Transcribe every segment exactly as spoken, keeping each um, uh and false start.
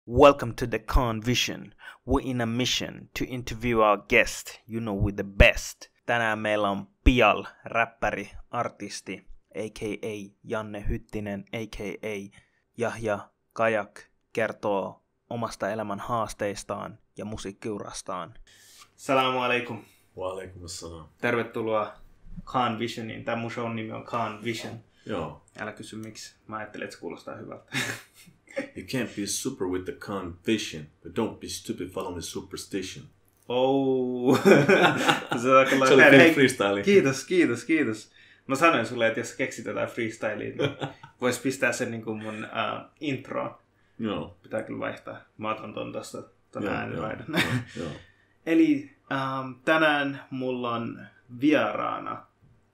Welcome to the Con Vision. We're in a mission to interview our guest, you know, with the best. Tänään meillä on Pial, räppäri, artisti, a k a. Janne Hyttinen, a k a. Yahya Kajak, kertoo omasta elämän haasteistaan ja musiikkiurastaan. Salamu alaikum. Wa alaikum assalam. Tervetuloa Con Visioniin. Tämä mun shown nimi on Con Vision. Joo. Älä kysy miksi. Mä ajattelin, että se kuulostaa hyvältä. You can't be super with the conviction, but don't be stupid following superstition. Oh. Se oli hei, freestyle. Kiitos, kiitos, kiitos. Mä sanoin sulle, että jos keksit jotain freestylia, niin vois pistää sen niin kuin mun uh, introon. Joo. Pitää kyllä vaihtaa. Mä otan ton tosta ton ääniraidan. Joo. Eli um, tänään mulla on vieraana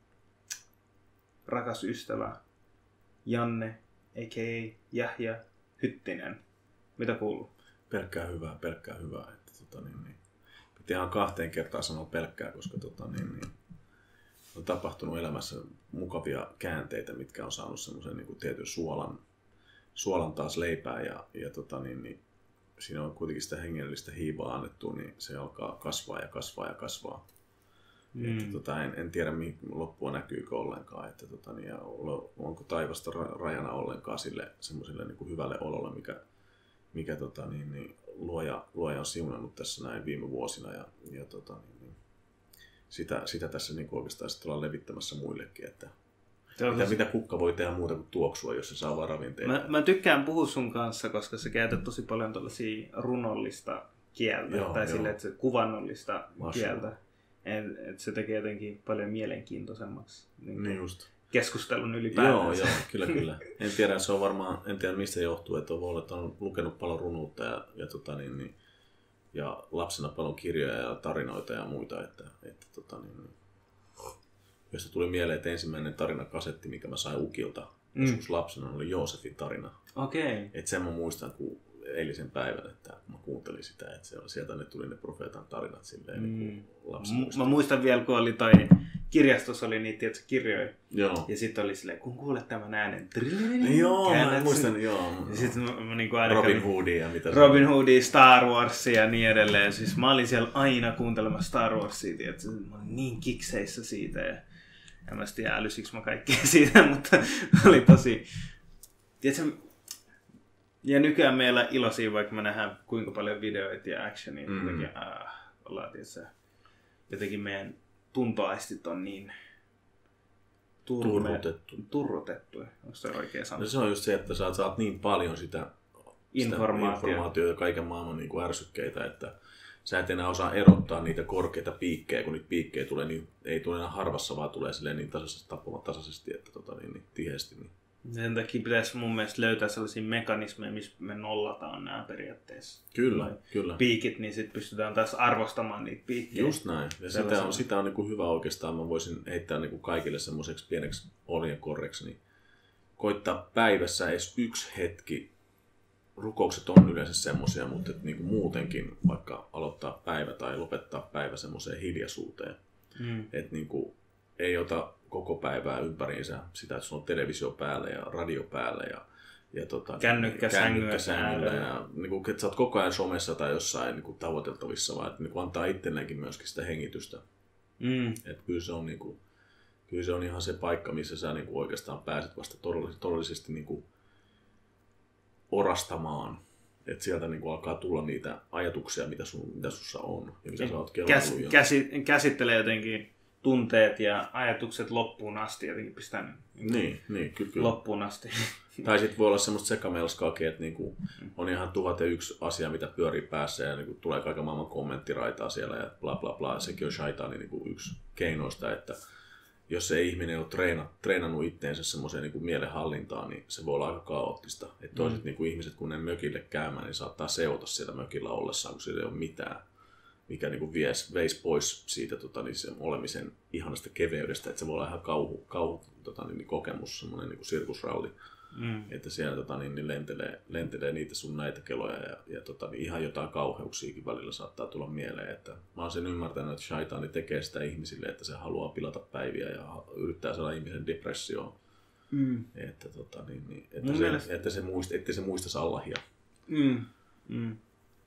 rakas ystävä Janne, a k a. Yahya Hyttinen. Mitä kuuluu? Pelkkää hyvää, pelkkää hyvää. Että, tota, niin, niin. Piti ihan kahteen kertaan sanoa pelkkää, koska tota, niin, niin, on tapahtunut elämässä mukavia käänteitä, mitkä on saanut semmoisen niin kuin tietyn suolan, suolan taas leipää. Ja, ja tota, niin, niin, siinä on kuitenkin sitä hengellistä hiivaa annettu, niin se alkaa kasvaa ja kasvaa ja kasvaa. Mm. Että, tota, en, en tiedä mihin loppua näkyykö ollenkaan, että, tota, niin, ja onko taivasta rajana ollenkaan sille semmoiselle niin kuin hyvälle ololle, mikä, mikä tota, niin, niin, luoja, luoja on siunannut tässä näin viime vuosina. Ja, ja, tota, niin, niin, sitä, sitä tässä niin kuin oikeastaan sitten ollaan levittämässä muillekin, että mitä, mitä kukka voi tehdä muuta kuin tuoksua, jos se saa vaan ravinteita. Mä, mä tykkään puhua sun kanssa, koska sä käytät tosi paljon tuollaisia runollista kieltä, joo, tai joo. Sille, että se kuvannollista Masha. kieltä. Että se tekee jotenkin paljon mielenkiintoisemmaksi niin niin just. keskustelun ylipäätään. Joo, joo, kyllä, kyllä. En tiedä, se on varmaan, en tiedä mistä johtuu, että on, ollut, että on lukenut paljon runoutta ja, ja, tota, niin, niin, ja lapsena paljon kirjoja ja tarinoita ja muita. Että, että, tota, niin, niin. Josta tuli mieleen, että ensimmäinen tarinakasetti, mikä mä sain ukilta mm. joskus lapsena, oli Joosefin tarina. Okei. Okay. Että sen mä muistan, kun eilisen päivän, että mä kuuntelin sitä, että se on, sieltä ne tuli ne profeetan tarinat silleen mm. niin M- Mä muistan vielä, kun oli toi kirjastossa oli niitä tietysti kirjoja. Joo. Ja sitten oli silleen, kun kuulet tämän äänen. Joo, mä muistan, joo. Ja sitten mä, mä niin aina Robin Hoodia ja mitä Robin Hoodia, Star Warsia ja niin edelleen. Siis mä olin siellä aina kuuntelemassa Star Warsia, tietysti. Mä olin niin kikseissä siitä. Ja en mä tiedä, älysikö mä kaikkea siitä, mutta oli tosi... Tiedätkö, ja nykyään meillä iloisia, vaikka me nähdään kuinka paljon videoita ja actionia, mm. jotenkin, äh, ollaan tietysti, jotenkin meidän tuntoaistit on niin turrutettu. turrutettu. Onko se oikein sana? No se on just se, että sä saat niin paljon sitä, Informaatio. sitä informaatiota ja kaiken maailman niin kuin ärsykkeitä, että sä et enää osaa erottaa niitä korkeita piikkejä, kun niitä piikkejä tulee, niin ei tule enää harvassa, vaan tulee silleen niin tasaisesti, tappamaan tasaisesti, että tota, niin, niin, tiheesti. Niin. Sen takia pitäisi mun mielestä löytää sellaisia mekanismeja, missä me nollataan nämä periaatteessa. Kyllä, Vai kyllä. Piikit, niin sitten pystytään taas arvostamaan niitä piikkejä. Just näin. Ja sitä on, sitä on niin kuin hyvä oikeastaan. Mä voisin heittää niin kuin kaikille semmoiseksi pieneksi oljenkorreksi. Niin koittaa päivässä edes yksi hetki. Rukoukset on yleensä semmoisia, mutta et niin kuin muutenkin vaikka aloittaa päivä tai lopettaa päivä semmoiseen hiljaisuuteen. Mm. Että niin kuin ei ota koko päivää ympäriinsä sitä, että sulla on televisio päällä ja radio päällä ja, ja tota, kännykkä sängyllä ja niin kuin, että sä oot koko ajan somessa tai jossain niin kuin tavoiteltavissa, vaan että niin kuin antaa itselleenkin myöskin sitä hengitystä. Mm. Että kyllä se on niin kuin, kyllä se on ihan se paikka, missä sä niin kuin oikeastaan pääset vasta todellisesti, todellisesti niin kuin orastamaan. Että sieltä niin kuin alkaa tulla niitä ajatuksia, mitä, sun, mitä sussa on ja mitä sä oot kelannut. Käs, käsi, käsittelee jotenkin tunteet ja ajatukset loppuun asti, jotenkin pistän niin, niin, kyllä, kyllä. loppuun asti. Tai sitten voi olla semmoista sekamelskaakin, että niinku on ihan tuhat ja yksi asia, mitä pyörii päässä ja niinku tulee kaiken maailman kommenttiraitaa siellä ja bla bla bla. Sekin on shaitaani niinku yksi keinoista, että jos se ihminen on treena, treenannut itteensä semmoiseen niinku mielenhallintaan, niin se voi olla aika kaoottista. Et toiset mm. niinku ihmiset, kun ne mökille käymään, niin saattaa seota siellä mökillä ollessaan, kun siellä ei ole mitään, mikä niinku vies, veisi pois siitä tota, niin sen olemisen ihanasta keveydestä, että se voi olla ihan kauhu, kauhu tota, niin, kokemus, semmoinen niin sirkusralli, mm. että siellä tota, niin, niin lentelee, lentelee niitä sun näitä keloja ja, ja tota, niin ihan jotain kauheuksiakin välillä saattaa tulla mieleen. Että mä oon sen ymmärtänyt, että shaitaani tekee sitä ihmisille, että se haluaa pilata päiviä ja yrittää saada ihmisen depressioon. Mm. Että, tota, niin, niin, että, se, mielestä... että, se muist, että se muistaisi Allahia. Mm. Mm.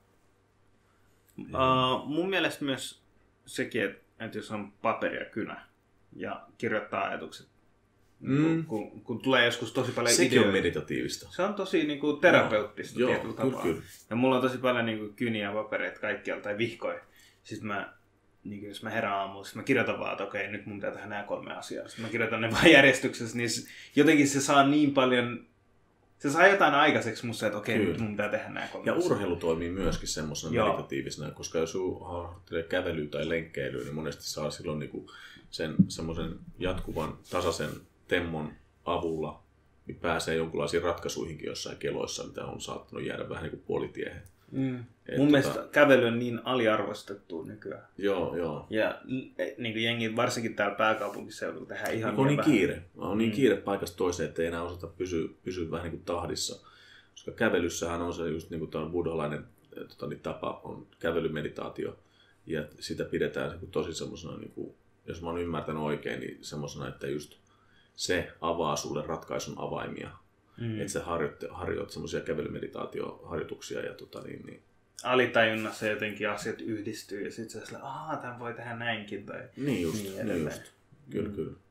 Uh, mun mielestä myös sekin, että, että jos on paperi ja kynä ja kirjoittaa ajatukset, mm. kun, kun, kun tulee joskus tosi paljon sekin ideoita. on meditatiivista. Se on tosi niin kuin, terapeuttista no, tietyllä joo, tapaa. Kyllä. Ja mulla on tosi paljon niin kuin, kyniä ja papereita kaikkialta tai vihkoja. Sitten mä, niin kuin, jos mä herään aamulla, sitten mä kirjoitan vaan, että okei, nyt mun pitää tehdä nämä kolme asiaa. Sitten mä kirjoitan ne vaan järjestyksessä, niin jotenkin se saa niin paljon... Se saa jotain aikaiseksi musta, että okei, nyt mun pitää tehdä nämä kolme Ja asiaa. urheilu toimii myöskin semmoisena meditatiivisena, koska jos harjoittelee kävelyä tai lenkkeilyä, niin monesti saa silloin niinku sen semmoisen jatkuvan tasaisen temmon avulla, niin pääsee jonkinlaisiin ratkaisuihinkin jossain keloissa, mitä on saattanut jäädä vähän niin kuin puolitiehen. Mm. Et Mun tota... mielestä kävely on niin aliarvostettu nykyään. Joo, joo. Ja niin kuin jengi, varsinkin täällä pääkaupunkiseudulla, tehdään ihan on niin vähän. kiire. On niin mm. kiire paikasta toiseen, ettei enää osata pysyä, pysyä vähän niin kuin tahdissa. Koska kävelyssähän on se just niin kuin tämä buddhalainen tota, niin tapa, on kävelymeditaatio. Ja sitä pidetään tosi semmoisena, niin kuin, jos mä oon ymmärtänyt oikein, niin semmoisena, että just se avaa sulle ratkaisun avaimia. Mm. Että sä harjoit, harjoit semmoisia kävelymeditaatioharjoituksia ja tota niin, niin alitajunnassa jotenkin asiat yhdistyy ja sitten sä sillä, aah, tämän voi tehdä näinkin tai niin just, niin niin just. Kyllä, mm. kyllä.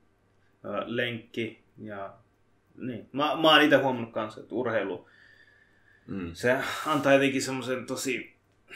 Lenkki ja niin. Mä, mä oon itse huomannut kanssa, että urheilu, mm. se antaa jotenkin semmoisen tosi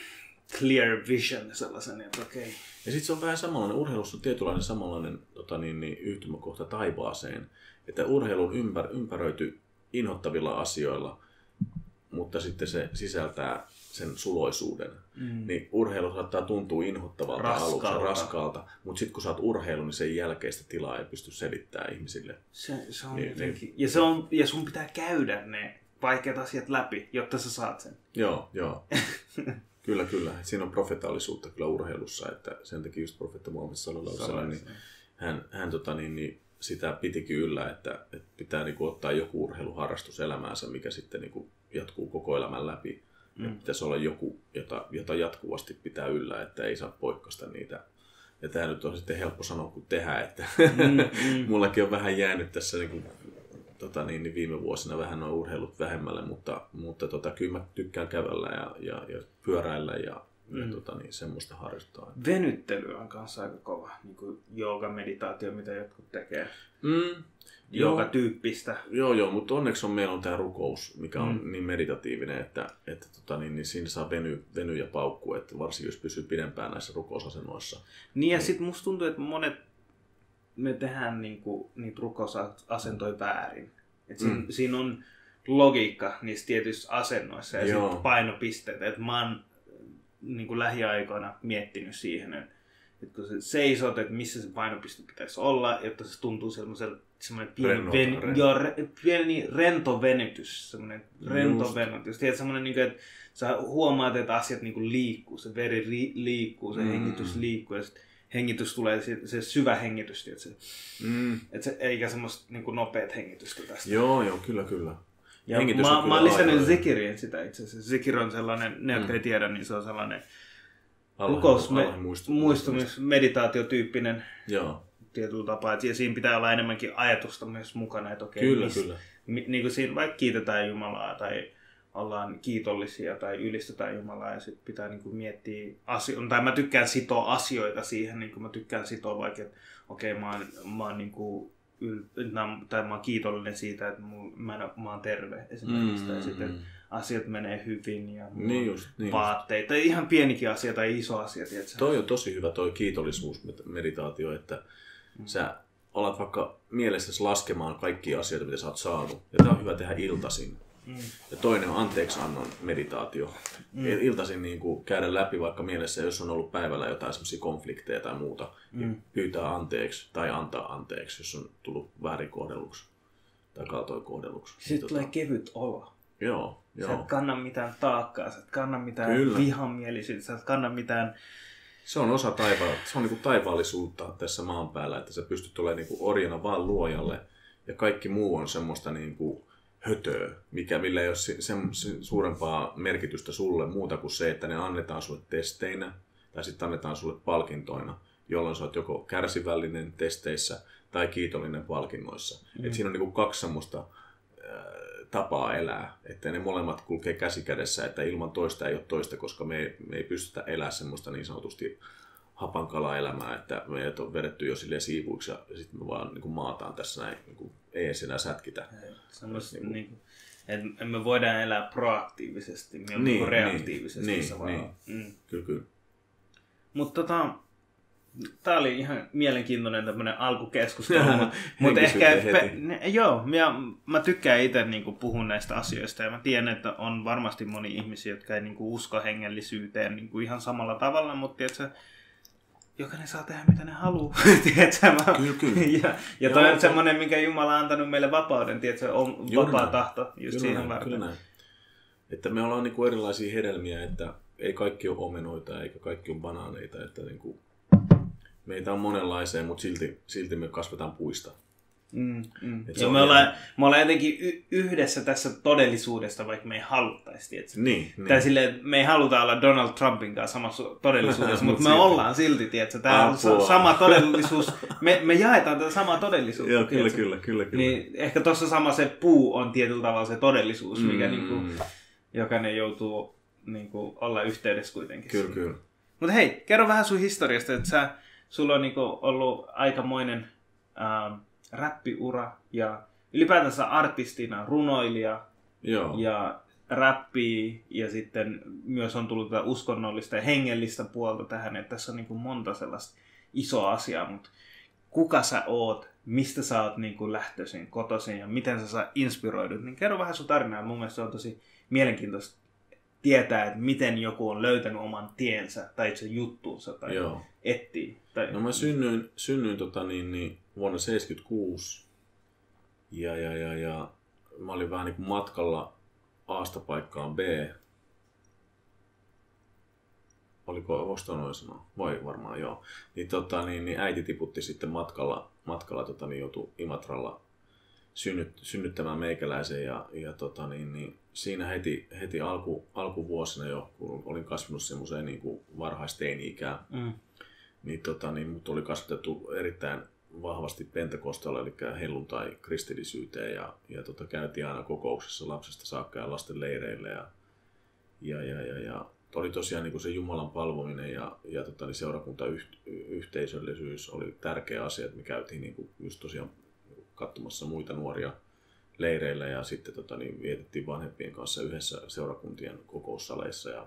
clear vision sellaisen, että okei. Okay. Ja sitten se on vähän samanlainen, urheilussa on tietynlainen samanlainen tota niin, niin, yhtymäkohta taivaaseen, että urheilu on ympär, ympäröity inhottavilla asioilla, mutta sitten se sisältää sen suloisuuden. Mm. Niin urheilu saattaa tuntua inhottavalta raskaalta. aluksi, raskaalta, mutta sitten kun sä oot urheilu, niin sen jälkeistä tilaa ei pysty selittämään ihmisille. Se, se on niin, jotenkin. Niin, ja, se on, ja sun pitää käydä ne vaikeat asiat läpi, jotta sä saat sen. Joo, joo. Kyllä, kyllä. Et siinä on profetaalisuutta kyllä urheilussa, että sen takia just profeetta Muhammed sallallahu alaihi wasallam, niin hän, hän tota, niin, niin, sitä pitikin yllä, että, että pitää niin kuin, ottaa joku urheiluharrastus elämäänsä, mikä sitten niin kuin, jatkuu koko elämän läpi. Mm. Ja pitäisi olla joku, jota, jota jatkuvasti pitää yllä, että ei saa poikkaista niitä. Ja tämä nyt on sitten helppo sanoa kuin tehdä, että mm, mm. mullakin on vähän jäänyt tässä niin kuin, tota, niin, niin viime vuosina vähän nuo urheilut vähemmälle, mutta, mutta tota, kyllä mä tykkään kävellä ja, ja, ja pyöräillä ja, mm. ja tota, niin, semmoista harjoittaa. Venyttely on kanssa aika kova, niin kuin jooga, meditaatio, mitä jotkut tekee. Mm. Jooga-tyyppistä. Joo, joo, mutta onneksi on, meillä on tämä rukous, mikä on mm. niin meditatiivinen, että, että tota, niin, niin siinä saa veny, veny ja paukkua, että varsinkin jos pysyy pidempään näissä rukousasennoissa. Niin ja niin. Sitten musta tuntuu, että monet me tehdään niinku, niitä rukousasentoja väärin. Et siinä, mm. siinä on logiikka niissä tietyissä asennoissa ja sitten painopisteet. Et mä oon niinku lähiaikoina miettinyt siihen, että et kun sä seisot, että missä se painopiste pitäisi olla, jotta se tuntuu semmoisella semmoinen pieni, ven, rento. Joo, re, pieni rento venytys, semmoinen rento venytys. Tiedät, semmoinen, niin kuin, että sä huomaat, että asiat niin kuin liikkuu, se veri ri, liikkuu, se mm. hengitys liikkuu ja sitten hengitys tulee, se, se syvä hengitys, tiedät, se, mm. et se, eikä semmoista niin kuin nopeat hengitystä tästä. Joo, joo, kyllä, kyllä. Ja mä, mä oon lisännyt zikiriin sitä itse asiassa. Zikir on sellainen, ne jotka mm. ei tiedä, niin se on sellainen rukousmuistumis, meditaatiotyyppinen Joo. tietyllä tapaa. Ja siinä pitää olla enemmänkin ajatusta myös mukana. Että okei, kyllä, mis, kyllä. Mi, niin kuin siinä vaikka kiitetään Jumalaa tai ollaan kiitollisia tai ylistetään Jumalaa ja sitten pitää niin kuin miettiä asioita. Tai mä tykkään sitoa asioita siihen, niin kuin mä tykkään sitoa vaikka, että okei, mä oon, mä oon niin kuin yl- tai mä oon kiitollinen siitä, että mä, mä oon terve esimerkiksi. Mm, ja sitten mm. asiat menee hyvin ja niin just, niin vaatteita. Just. Ihan pienikin asia tai iso asia. Tiedätkö? Toi on tosi hyvä toi kiitollisuusmeditaatio, että mm. sä alat vaikka mielessäsi laskemaan kaikkia asioita, mitä sä oot saanut. Ja tää on hyvä tehdä iltaisin. Mm. Ja toinen on anteeksiannon meditaatio. Mm. Iltaisin niin kuin käydä läpi vaikka mielessä, jos on ollut päivällä jotain semmoisia konflikteja tai muuta, mm. niin pyytää anteeksi tai antaa anteeksi, jos on tullut väärin kohdelluksi tai kaltoin kohdelluksi. Sitten tota... tulee kevyt olo. Joo, joo. Sä et kanna mitään taakkaa, sä et kanna mitään Kyllä. vihamielisyyttä, sä et kanna mitään... Se on osa taivaalla, se on niin kuin taivaallisuutta tässä maan päällä, että sä pystyt olemaan niin kuin orjana vaan luojalle ja kaikki muu on semmoista niin kuin hötöä, mikä, millä ei ole sen suurempaa merkitystä sulle muuta kuin se, että ne annetaan sulle testeinä tai sitten annetaan sulle palkintoina, jolloin sä oot joko kärsivällinen testeissä tai kiitollinen palkinnoissa. Mm. Et siinä on niinku kaksi semmoista tapaa elää, että ne molemmat kulkee käsi kädessä, että ilman toista ei ole toista, koska me ei, me ei pystytä elämään semmoista niin sanotusti hapankala-elämää, että meidät on vedetty jo silleen siivuiksi ja sitten me vaan niin kuin maataan tässä näin, niin kuin, ei edes enää sätkitä. Semmoista, niin kuin, niin kuin, että me voidaan elää proaktiivisesti, me niin, niin reaktiivisesti. Niin, niin, mm. Kyllä, kyllä. Mutta tota, tää oli ihan mielenkiintoinen tämmönen alkukeskustelu, mutta mut ehkä, pe, ne, joo, ja mä tykkään itse niinku puhua näistä asioista ja mä tiedän, että on varmasti moni ihmisiä, jotka ei niinku usko hengellisyyteen niinku ihan samalla tavalla, mutta tiedätkö, jokainen saa tehdä mitä ne haluaa, tiedätkö? Mä, kyllä, kyllä. Ja, ja toi on semmoinen, minkä Jumala on antanut meille vapauden, tiedätkö, on vapaa tahto just kyllä siihen näin, varten. Kyllä näin. Että me ollaan niinku erilaisia hedelmiä, että ei kaikki ole omenoita eikä kaikki ole banaaneita, että niinku meitä on monenlaisia, mutta silti, silti me kasvetaan puista. Mm, mm. Ja me ollaan, me ollaan jotenkin y- yhdessä tässä todellisuudesta, vaikka me ei haluttaisi. Niin, tai niin. silleen, me ei haluta olla Donald Trumpin kanssa samassa todellisuudessa, mutta me silti ollaan silti. Tiedätkö? Tämä on sa- sama todellisuus. Me, me jaetaan tätä samaa todellisuutta. Joo, kyllä, kyllä, kyllä, kyllä. Niin ehkä tuossa sama se puu on tietyllä tavalla se todellisuus, mikä mm. niinku, jokainen joutuu niinku, olla yhteydessä kuitenkin. Kyllä, kyllä. Mutta hei, kerro vähän sun historiasta, että sä, sulla on niinku ollut aikamoinen ähm, räppiura ja ylipäätänsä artistina, runoilija Joo. ja räppii ja sitten myös on tullut tätä uskonnollista ja hengellistä puolta tähän, että tässä on niinku monta sellaista isoa asiaa, mutta kuka sä oot, mistä sä oot niinku lähtöisin, kotoisin ja miten sä saa inspiroidut, niin kerro vähän sun tarinaa. Mun mielestä se on tosi mielenkiintoista tietää, että miten joku on löytänyt oman tiensä tai itse juttuunsa tai Joo. etsii. Tai... No mä synnyin, synnyin tota niin, niin vuonna seitsemänkymmentäkuusi ja, ja, ja, ja mä olin vähän niin kuin matkalla A:sta paikkaan B. Oliko, voiko toi noin sanoa? Voi varmaan, joo. Niin, tota, niin, niin äiti tiputti sitten matkalla, matkalla tota, niin joutui Imatralla synnyt, synnyttämään meikäläisen ja, ja tota, niin, niin, siinä heti, heti alku, alkuvuosina jo, kun olin kasvanut semmoiseen niin kuin varhaisteini-ikään, mm. niin, tota, niin mut oli kasvatettu erittäin vahvasti pentekostalle, eli helluntai kristillisyyteen ja, ja tota, käytiin aina kokouksessa lapsesta saakka ja lasten leireille ja, ja, ja, ja, ja oli tosiaan niin kuin se Jumalan palvominen ja, ja tota, niin seurakuntayhteisöllisyys oli tärkeä asia, että me käytiin niin kuin just tosiaan katsomassa muita nuoria leireillä ja sitten tota, niin vietettiin vanhempien kanssa yhdessä seurakuntien kokoussaleissa ja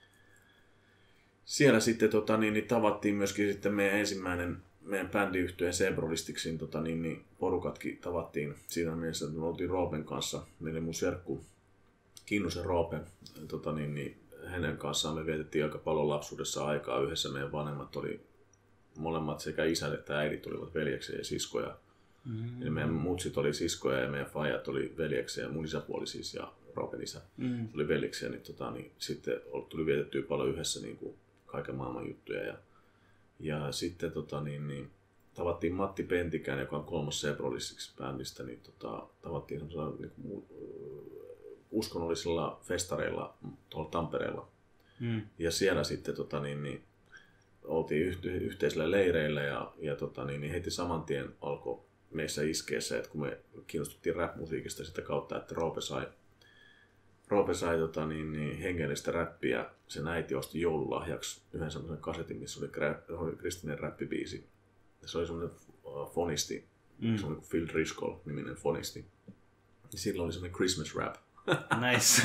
siellä sitten tota, niin, niin tavattiin myöskin sitten meidän ensimmäinen meidän bändiyhtyeen Sebrolistiksin tota, niin, niin porukatkin tavattiin siinä mielessä, että me oltiin Roopen kanssa, meidän mun serkku Kinnusen Roope, tota, niin, niin, hänen kanssaan me vietettiin aika paljon lapsuudessa aikaa yhdessä. Meidän vanhemmat oli molemmat sekä isät että äidit olivat veljeksiä ja siskoja. Mm-hmm. Eli meidän mutsit oli siskoja ja meidän faijat oli veljeksiä ja mun isäpuoli siis ja Roopen isä mm-hmm. oli veljeksiä. Niin, tota, niin, sitten tuli vietettyä paljon yhdessä niin kuin kaiken maailman juttuja. Ja, ja sitten tota, niin, niin, tavattiin Matti Pentikään, joka on kolmas Sebrolisiksi bändistä, niin tota, tavattiin semmoisella niin kuin, uskonnollisilla festareilla tuolla Tampereella. Mm. Ja siellä sitten tota, niin, niin, oltiin yhte- yhteisillä leireillä ja, ja tota, niin, niin heti saman tien alkoi meissä iskeä se, että kun me kiinnostuttiin rap-musiikista sitä kautta, että Roope sai, Roope sai tota, niin, niin, hengellistä räppiä. Sen äiti osti joululahjaksi yhden semmoisen kasetin, missä oli, krä- oli kristillinen räppibiisi. Se oli semmoinen fonisti, mm. semmoinen Phil Driscoll-niminen fonisti. Ja silloin oli semmoinen Christmas rap. Nice.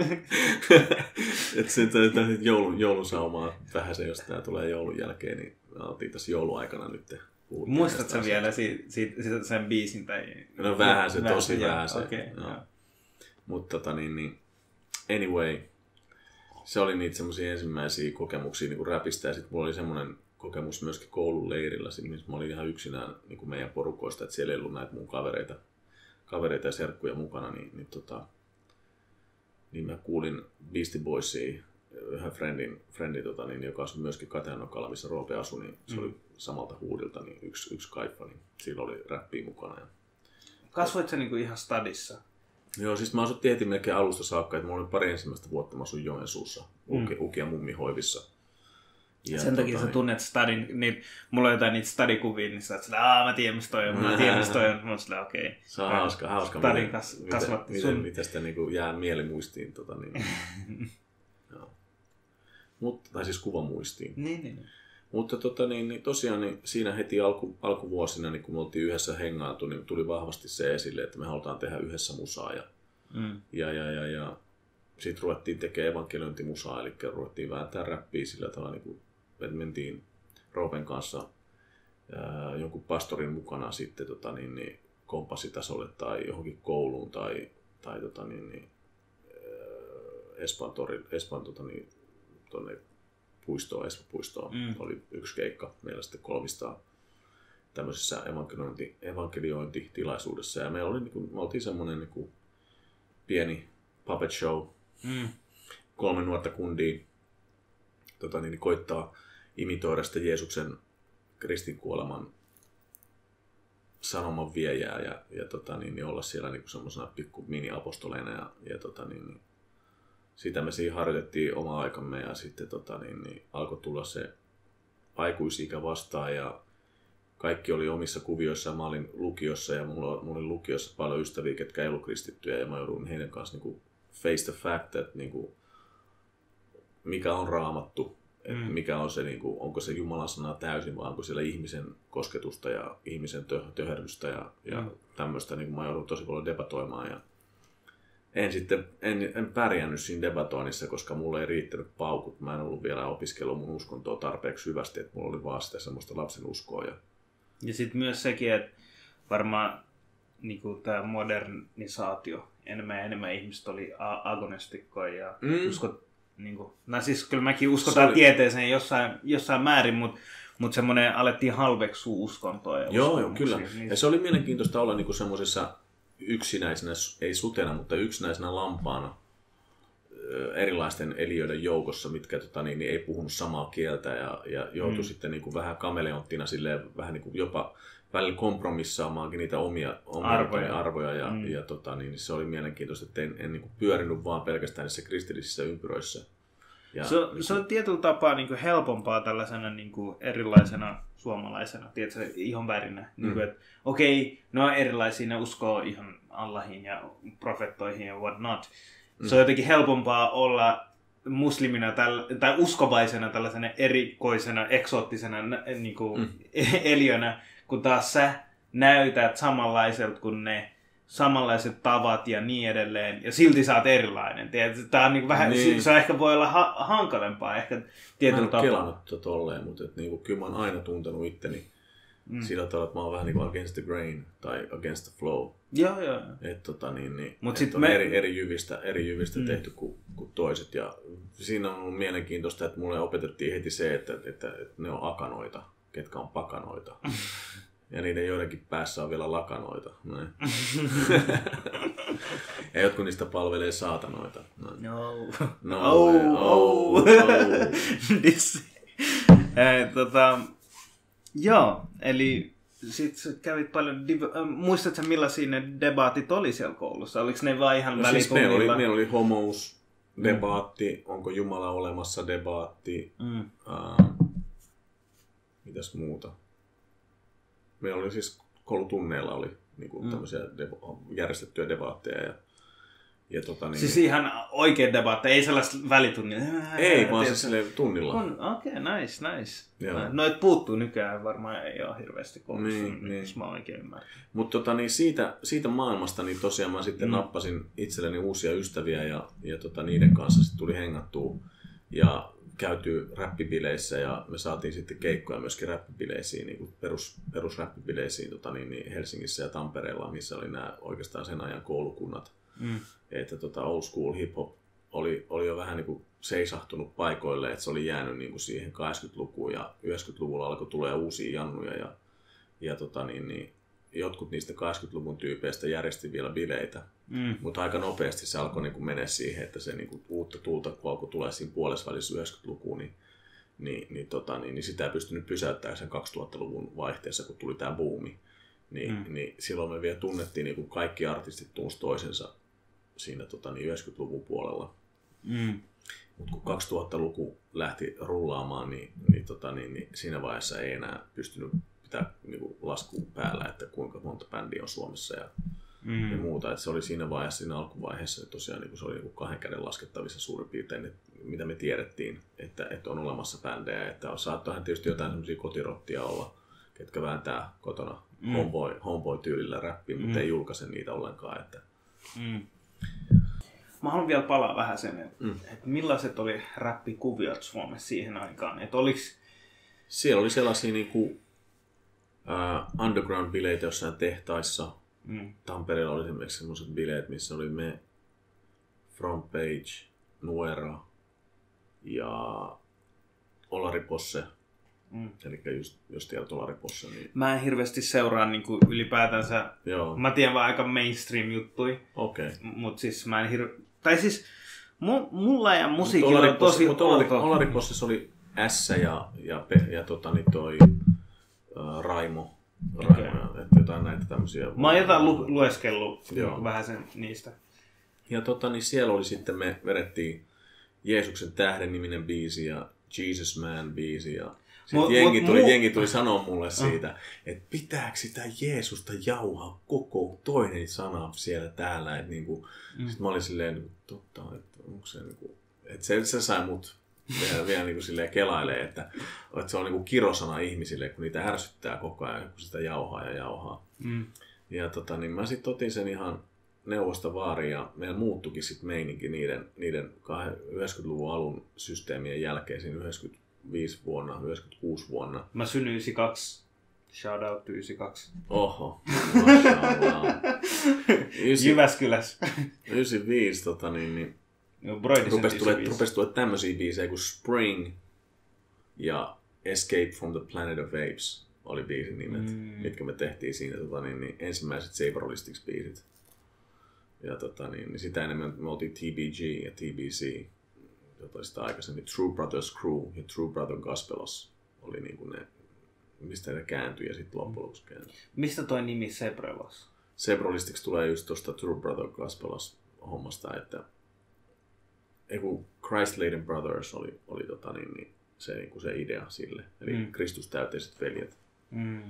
Että sitten joulun, joulunsaumaa vähän se, jos tämä tulee joulun jälkeen, niin me oltiin tässä jouluaikana nyt. Muistatko vielä siitä, siitä, siitä sen biisin? Tai... No vähän se, tosi vähän, vähän se. Okay, mutta tota niin, niin, anyway, se oli niitä semmoisia ensimmäisiä kokemuksia niin kuin räpistä ja sitten mulla oli semmoinen kokemus myöskin koulun leirillä, missä mä olin ihan yksinään niin kuin meidän porukoista, että siellä ei ollut näitä mun kavereita, kavereita ja serkkuja mukana, niin, niin tota, niin mä kuulin Beastie Boysia, yhden friendin, friendin tota, niin, joka asui myöskin Kateanokalla, missä Roope asui, niin se mm. oli samalta huudilta niin yksi, yksi kaifa, niin sillä oli räppiä mukana. Ja... Kasvoit sä niinku ihan stadissa? Joo, siis mä asuttiin heti melkein alusta saakka, että mä olin pari ensimmäistä vuotta, mä asuin Joensuussa, mm. Uki, Uki ja Mummi hoivissa. Ja sen takia tota, sä tunnet stadin, niin mulla on jotain niitä stadikuvia, niin sä oot sillä, aah mä tiedän mistä toi on, mä tiedän mistä toi on, mä oon sillä okei. Okay. Se on hauska, hauska. Stadin kas, kasvatti miten, sun. Miten, miten sitä niinku jää mielimuistiin, tota niin. Joo. Mut, tai siis kuvamuistiin. Niin, niin. Mutta tota, niin, niin tosiaan niin siinä heti alku, alkuvuosina, niin kun me oltiin yhdessä hengailtu, niin tuli vahvasti se esille, että me halutaan tehdä yhdessä musaa. Ja, mm. ja, ja, ja, ja sitten ruvettiin tekemään evankeliointimusaa, eli ruvettiin vääntää räppiä sillä tavalla, niin kuin, että mentiin Roopen kanssa ää, jonkun pastorin mukana sitten tota, niin, niin, kompassitasolle tai johonkin kouluun tai, tai tota, niin, niin, Espan, tori, Espan tota, niin, tonne puistoon, Espa-puistoon. Mm. Oli yksi keikka meillä sitten kolmistaan tämmöisessä evankeliointi, evankeliointitilaisuudessa. Ja meillä oli, niin kuin, me oltiin semmoinen niin kuin pieni puppet show. Mm. Kolme nuorta kundia tota, niin, koittaa imitoida sitä Jeesuksen kristinkuoleman sanoman viejää ja, ja tota, niin, niin olla siellä niin semmoisena pikku mini-apostoleina. Ja, ja tota, niin, niin, sitä me siinä harjoitettiin oma aikamme ja sitten tota, niin, niin, alkoi tulla se aikuisikä vastaan ja kaikki oli omissa kuvioissa. Mä olin lukiossa ja mulla, mulla oli lukiossa paljon ystäviä, ketkä ei ollut kristittyjä ja mä joudun heidän kanssa niin kuin face the fact, että niin kuin, mikä on raamattu, että mm. mikä on se, niin kuin, onko se Jumalan sana täysin vai onko siellä ihmisen kosketusta ja ihmisen tö- töherrystä ja, ja mm. tämmöistä. Niin mä joudun tosi paljon debatoimaan ja en sitten en, en pärjännyt siinä debatoinnissa, koska mulla ei riittänyt paukut. Mä en ollut vielä opiskellut mun uskontoa tarpeeksi hyvästi, että mulla oli vaan sitä semmoista lapsen uskoa. Ja, ja sitten myös sekin, että varmaan niin tämä modernisaatio, enemmän ja enemmän ihmiset oli agonistikkoja ja mm. uskot, niin kuin, no siis kyllä mäkin uskotaan oli tieteeseen jossain, jossain määrin, mutta mut semmoinen alettiin halveksua uskontoa. Ja joo, joo, kyllä. Niin. Ja se oli mielenkiintoista olla niinku semmoisessa yksinäisenä, ei sutena, mutta yksinäisenä lampaana erilaisten eliöiden joukossa, mitkä tota, niin, niin ei puhunut samaa kieltä ja, ja joutui mm. sitten niin kuin vähän kameleonttina silleen, vähän niin kuin jopa välillä kompromissaamaankin niitä omia, omia arvoja. arvoja ja, mm. ja tota, niin, se oli mielenkiintoista, että en, en niin kuin pyörinyt vaan pelkästään niissä kristillisissä ympyröissä. Ja, se, on, se on tietyllä tapaa niin kuin helpompaa tällaisena niin kuin erilaisena suomalaisena, tiedätkö, ihonvärinä. Mm. Niin kuin, että okei, ne on erilaisia, ne uskoo ihan Allahiin ja profettoihin ja what not. Mm. Se on jotenkin helpompaa olla muslimina täl, tai uskovaisena tällaisena erikoisena, eksoottisena niin kuin mm. eliönä, kun taas sä näytät samanlaiselta kuin ne samanlaiset tavat ja niin edelleen, ja silti sä oot erilainen. Tää on niin vähän, niin. Se ehkä voi olla ha- hankalempaa ehkä tietyllä tapaa. Mä en ole kelannut tolleen, mutta et, niinku, kyllä mä oon aina tuntenut itteni mm. sillä tavalla, että mä oon vähän niin kuin against the grain tai against the flow. Joo, joo. Että tota, niin, niin, Mut et on me... eri, eri jyvistä, eri jyvistä mm. tehty kuin, kuin toiset. Ja siinä on ollut mielenkiintoista, että mulle opetettiin heti se, että, että, että, että ne on akanoita, ketkä on pakanoita. Ja niiden joidenkin päässä on vielä lakanoita. Ja jotkut niistä palvelee saatanoita. No. No. Oh, oh, oh. eh, tota, joo, eli sit sä kävit paljon, div- muistatko millaisia ne debaatit oli siellä koulussa? Oliko ne vaan ihan no, välitunnilla? Siis meillä oli, meillä oli homous debaatti, mm. onko Jumala olemassa debaatti, mm. uh, mitäs muuta? Meillä oli siis koulutunneilla oli niinku mm. tämmöisiä deba- järjestettyjä debaatteja. Ja, ja tota, niin, siis ihan oikein debaatteja, ei sellaista välitunnilla? Ei, vaan siis tunnilla. Okei, okay, nice, nice. Noit puuttuu nykyään, varmaan ei ole hirveästi koulussa, niin, niin. jos mä oikein ymmärrän. Mutta tota, niin siitä, siitä maailmasta niin tosiaan mä sitten mm. nappasin itselleni uusia ystäviä ja, ja tota, niiden kanssa sitten tuli hengattua. Ja käyty räppibileissä ja me saatiin sitten keikkoja myöskin räppibileisiin, niin kuin perus, perusräppibileisiin tota, niin, niin Helsingissä ja Tampereella, missä oli nämä oikeastaan sen ajan koulukunnat. Mm. Että tota, old school hip hop oli, oli jo vähän niin kuin seisahtunut paikoille, että se oli jäänyt niin kuin siihen kahdeksankymmentälukuun ja yhdeksänkymmentäluvulla alkoi tulee uusia jannuja ja, ja tota, niin, niin, jotkut niistä kahdeksankymmentäluvun tyypeistä järjesti vielä bileitä, mm. mutta aika nopeasti se alkoi niin kuin mennä siihen, että se niin kuin uutta tulta, kun alkoi tulee siinä puolesvälissä yhdeksänkymmentälukuun, niin, niin, niin, tota, niin, niin sitä ei pystynyt pysäyttämään sen kaksituhattaluvun vaihteessa, kun tuli tämä buumi. Niin, mm. niin silloin me vielä tunnettiin, niin kuin kaikki artistit tunsi toisensa siinä tota, niin yhdeksänkymmentäluvun puolella. Mm. Mutta kun kaksituhattaluku lähti rullaamaan, niin, niin, tota, niin, niin siinä vaiheessa ei enää pystynyt pitää niin laskuun päällä, että kuinka monta bändiä on Suomessa ja, mm. ja muuta. Et se oli siinä vaiheessa, siinä alkuvaiheessa, että tosiaan niin se oli niin kahden käden laskettavissa suurin piirtein, että mitä me tiedettiin, että, että on olemassa bändejä. Että saattoihan tietysti jotain sellaisia kotirottia olla, ketkä vääntää kotona mm. homeboy, homeboy-tyylillä räppiä, mutta mm. ei julkaise niitä ollenkaan. Että... Mm. Mä haluan vielä palaa vähän sen, että mm. et millaiset oli räppikuviot Suomessa siihen aikaan. Et oliks... Siellä oli sellaisia niinku, uh, underground-bileitä jossain tehtaissa. Mm. Tampereella oli esimerkiksi sellaiset bileet, missä oli me, Front Page, Nuera ja Olari Posse. Mm. Eli just, jos tiedät Olari Posse, niin... Mä en hirveästi seuraa niin kuin ylipäätänsä. Joo. Mä tiedän vaan aika mainstream-juttui. Okei. Okay. Mut siis mä en hirve... Tai siis mu- mulla ja musiikilla on tosi outo. Olari Posse oli S ja, ja, ja tota, niin toi uh, Raimo. Okay. Raimo ja, että jotain näitä tämmöisiä. Mä oon jotain lu- lueskellut vähän sen niistä. Ja tota, niin siellä oli sitten, me vedettiin Jeesuksen tähden niminen biisi ja Jesus Man biisi ja sitten jengi, tuli, jengi tuli sanoa mulle siitä, että pitääkö sitä Jeesusta jauhaa koko toinen sana siellä täällä. Että niinku, mm. Sitten mä olin silleen, niin totta, että onko se niinku, että se, se sai mut vielä, vielä niinku silleen kelailee, että, että se on niinku kirosana ihmisille, kun niitä ärsyttää koko ajan, kun sitä jauhaa ja jauhaa. Mm. Ja tota, niin mä sitten otin sen ihan neuvosta vaariin ja meillä muuttukin sitten meininki niiden, niiden yhdeksänkymmentäluvun alun systeemien jälkeen siinä yhdeksänkymmentäviisi vuonna, yhdeksänkymmentäkuusi vuonna. Mä synnyin yhdeksänkymmentäkaksi. Shout out to yhdeksänkymmentäkaksi. Oho. Mashallah. Jyväskylässä. yhdeksänkymmentäviisi tota niin, niin rupesi tulee, rupesi tulee tämmöisiä biisejä kuin Spring ja Escape from the Planet of Apes oli biisin nimet, mm. mitkä me tehtiin siinä tota niin, niin ensimmäiset Saberolistics biisit. Ja tota, niin, niin sitä enemmän me oltiin T B G ja T B C, jota sitä aikaisemmin True Brothers Crew ja True Brother Gospelos oli niin kuin ne, mistä ne kääntyi ja sitten loppujen lopuksi kääntyi. Mistä toi nimi Sebrelos? Sebrolistiksi tulee just tuosta True Brother Gospelos hommasta, että eiku Christ Laden Brothers oli, oli tota, niin, niin, se, niin kuin se idea sille, eli mm. Kristustäyteiset veljet. Mm.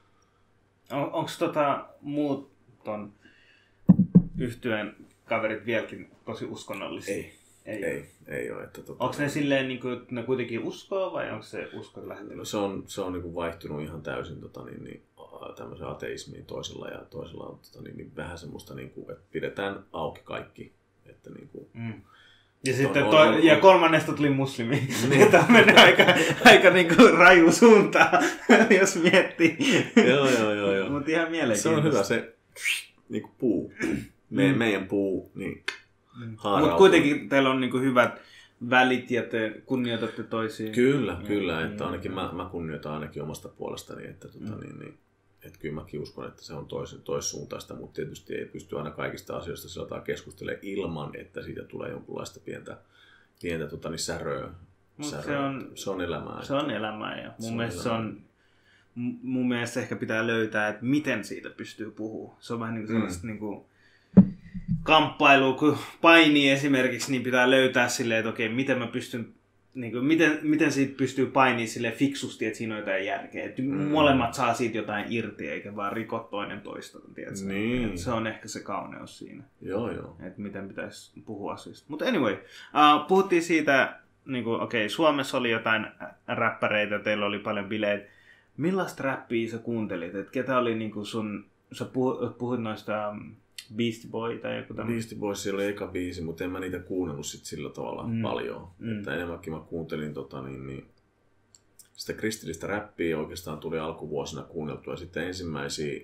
On, onko tota muut ton yhtyeen kaverit vieläkin tosi uskonnollisia? Ei. Ei, ei, ei ole. Että tota, onko ne silleen, niin kuin, että ne kuitenkin uskoo vai onko se usko lähtenyt? No, se on, se on niin kuin vaihtunut ihan täysin tota, niin, niin, tämmöisen ateismiin toisella ja toisella on tota, niin, niin, vähän semmoista, niin kuin, että pidetään auki kaikki. Että, niin kuin, mm. Ja, sitten on, toi, on, ja kolmannesta tuli muslimi. Niin. Tämä menee aika, aika niin kuin raju suuntaan, jos miettii. Joo, joo, joo. joo. Mutta ihan mielenkiintoista. Se on hyvä se niin kuin puu. Me, mm. Meidän puu, niin mm. Mutta kuitenkin teillä on niinku hyvät välit ja te kunnioitatte toisiin. Kyllä, ja, kyllä. Että ainakin mä, mä kunnioitan ainakin omasta puolestani. Että, tota, mm. niin, niin, että kyllä mäkin uskon, että se on tois, toissuuntaista, mutta tietysti ei pysty aina kaikista asioista sieltä keskustelemaan ilman, että siitä tulee jonkunlaista pientä, pientä tota, niin säröä. säröä. Se, on, se on elämää. Se on elämää ja mun, se mielestä, se on, mun mielestä ehkä pitää löytää, että miten siitä pystyy puhumaan. Se on vähän niin kuin sellaista... Mm. Niin kuin, kamppailu, kun painii esimerkiksi, niin pitää löytää silleen, että okei, miten mä pystyn, niin kuin, miten, miten siitä pystyy painimaan silleen fiksusti, että siinä on jotain järkeä. Että mm. molemmat saa siitä jotain irti, eikä vaan riko toinen toista. Niin. Se on ehkä se kauneus siinä. Joo, joo. Että miten pitäisi puhua siitä. Mutta anyway, uh, puhuttiin siitä, niin kuin, okei, Suomessa oli jotain räppäreitä, teillä oli paljon bileitä. Millaista räppiä sä kuuntelit? Et ketä oli niin kuin sun, sä puhut, puhut noista... Beastie Boy tai joku tämmöinen. Beastie Boys oli eka biisi, mutta en mä niitä kuunnellut sit sillä tavalla mm. paljon. Mm. Että enemmänkin mä kuuntelin tota, niin, niin, sitä kristillistä räppiä oikeastaan tuli alkuvuosina kuunneltua. Sitten ensimmäisiä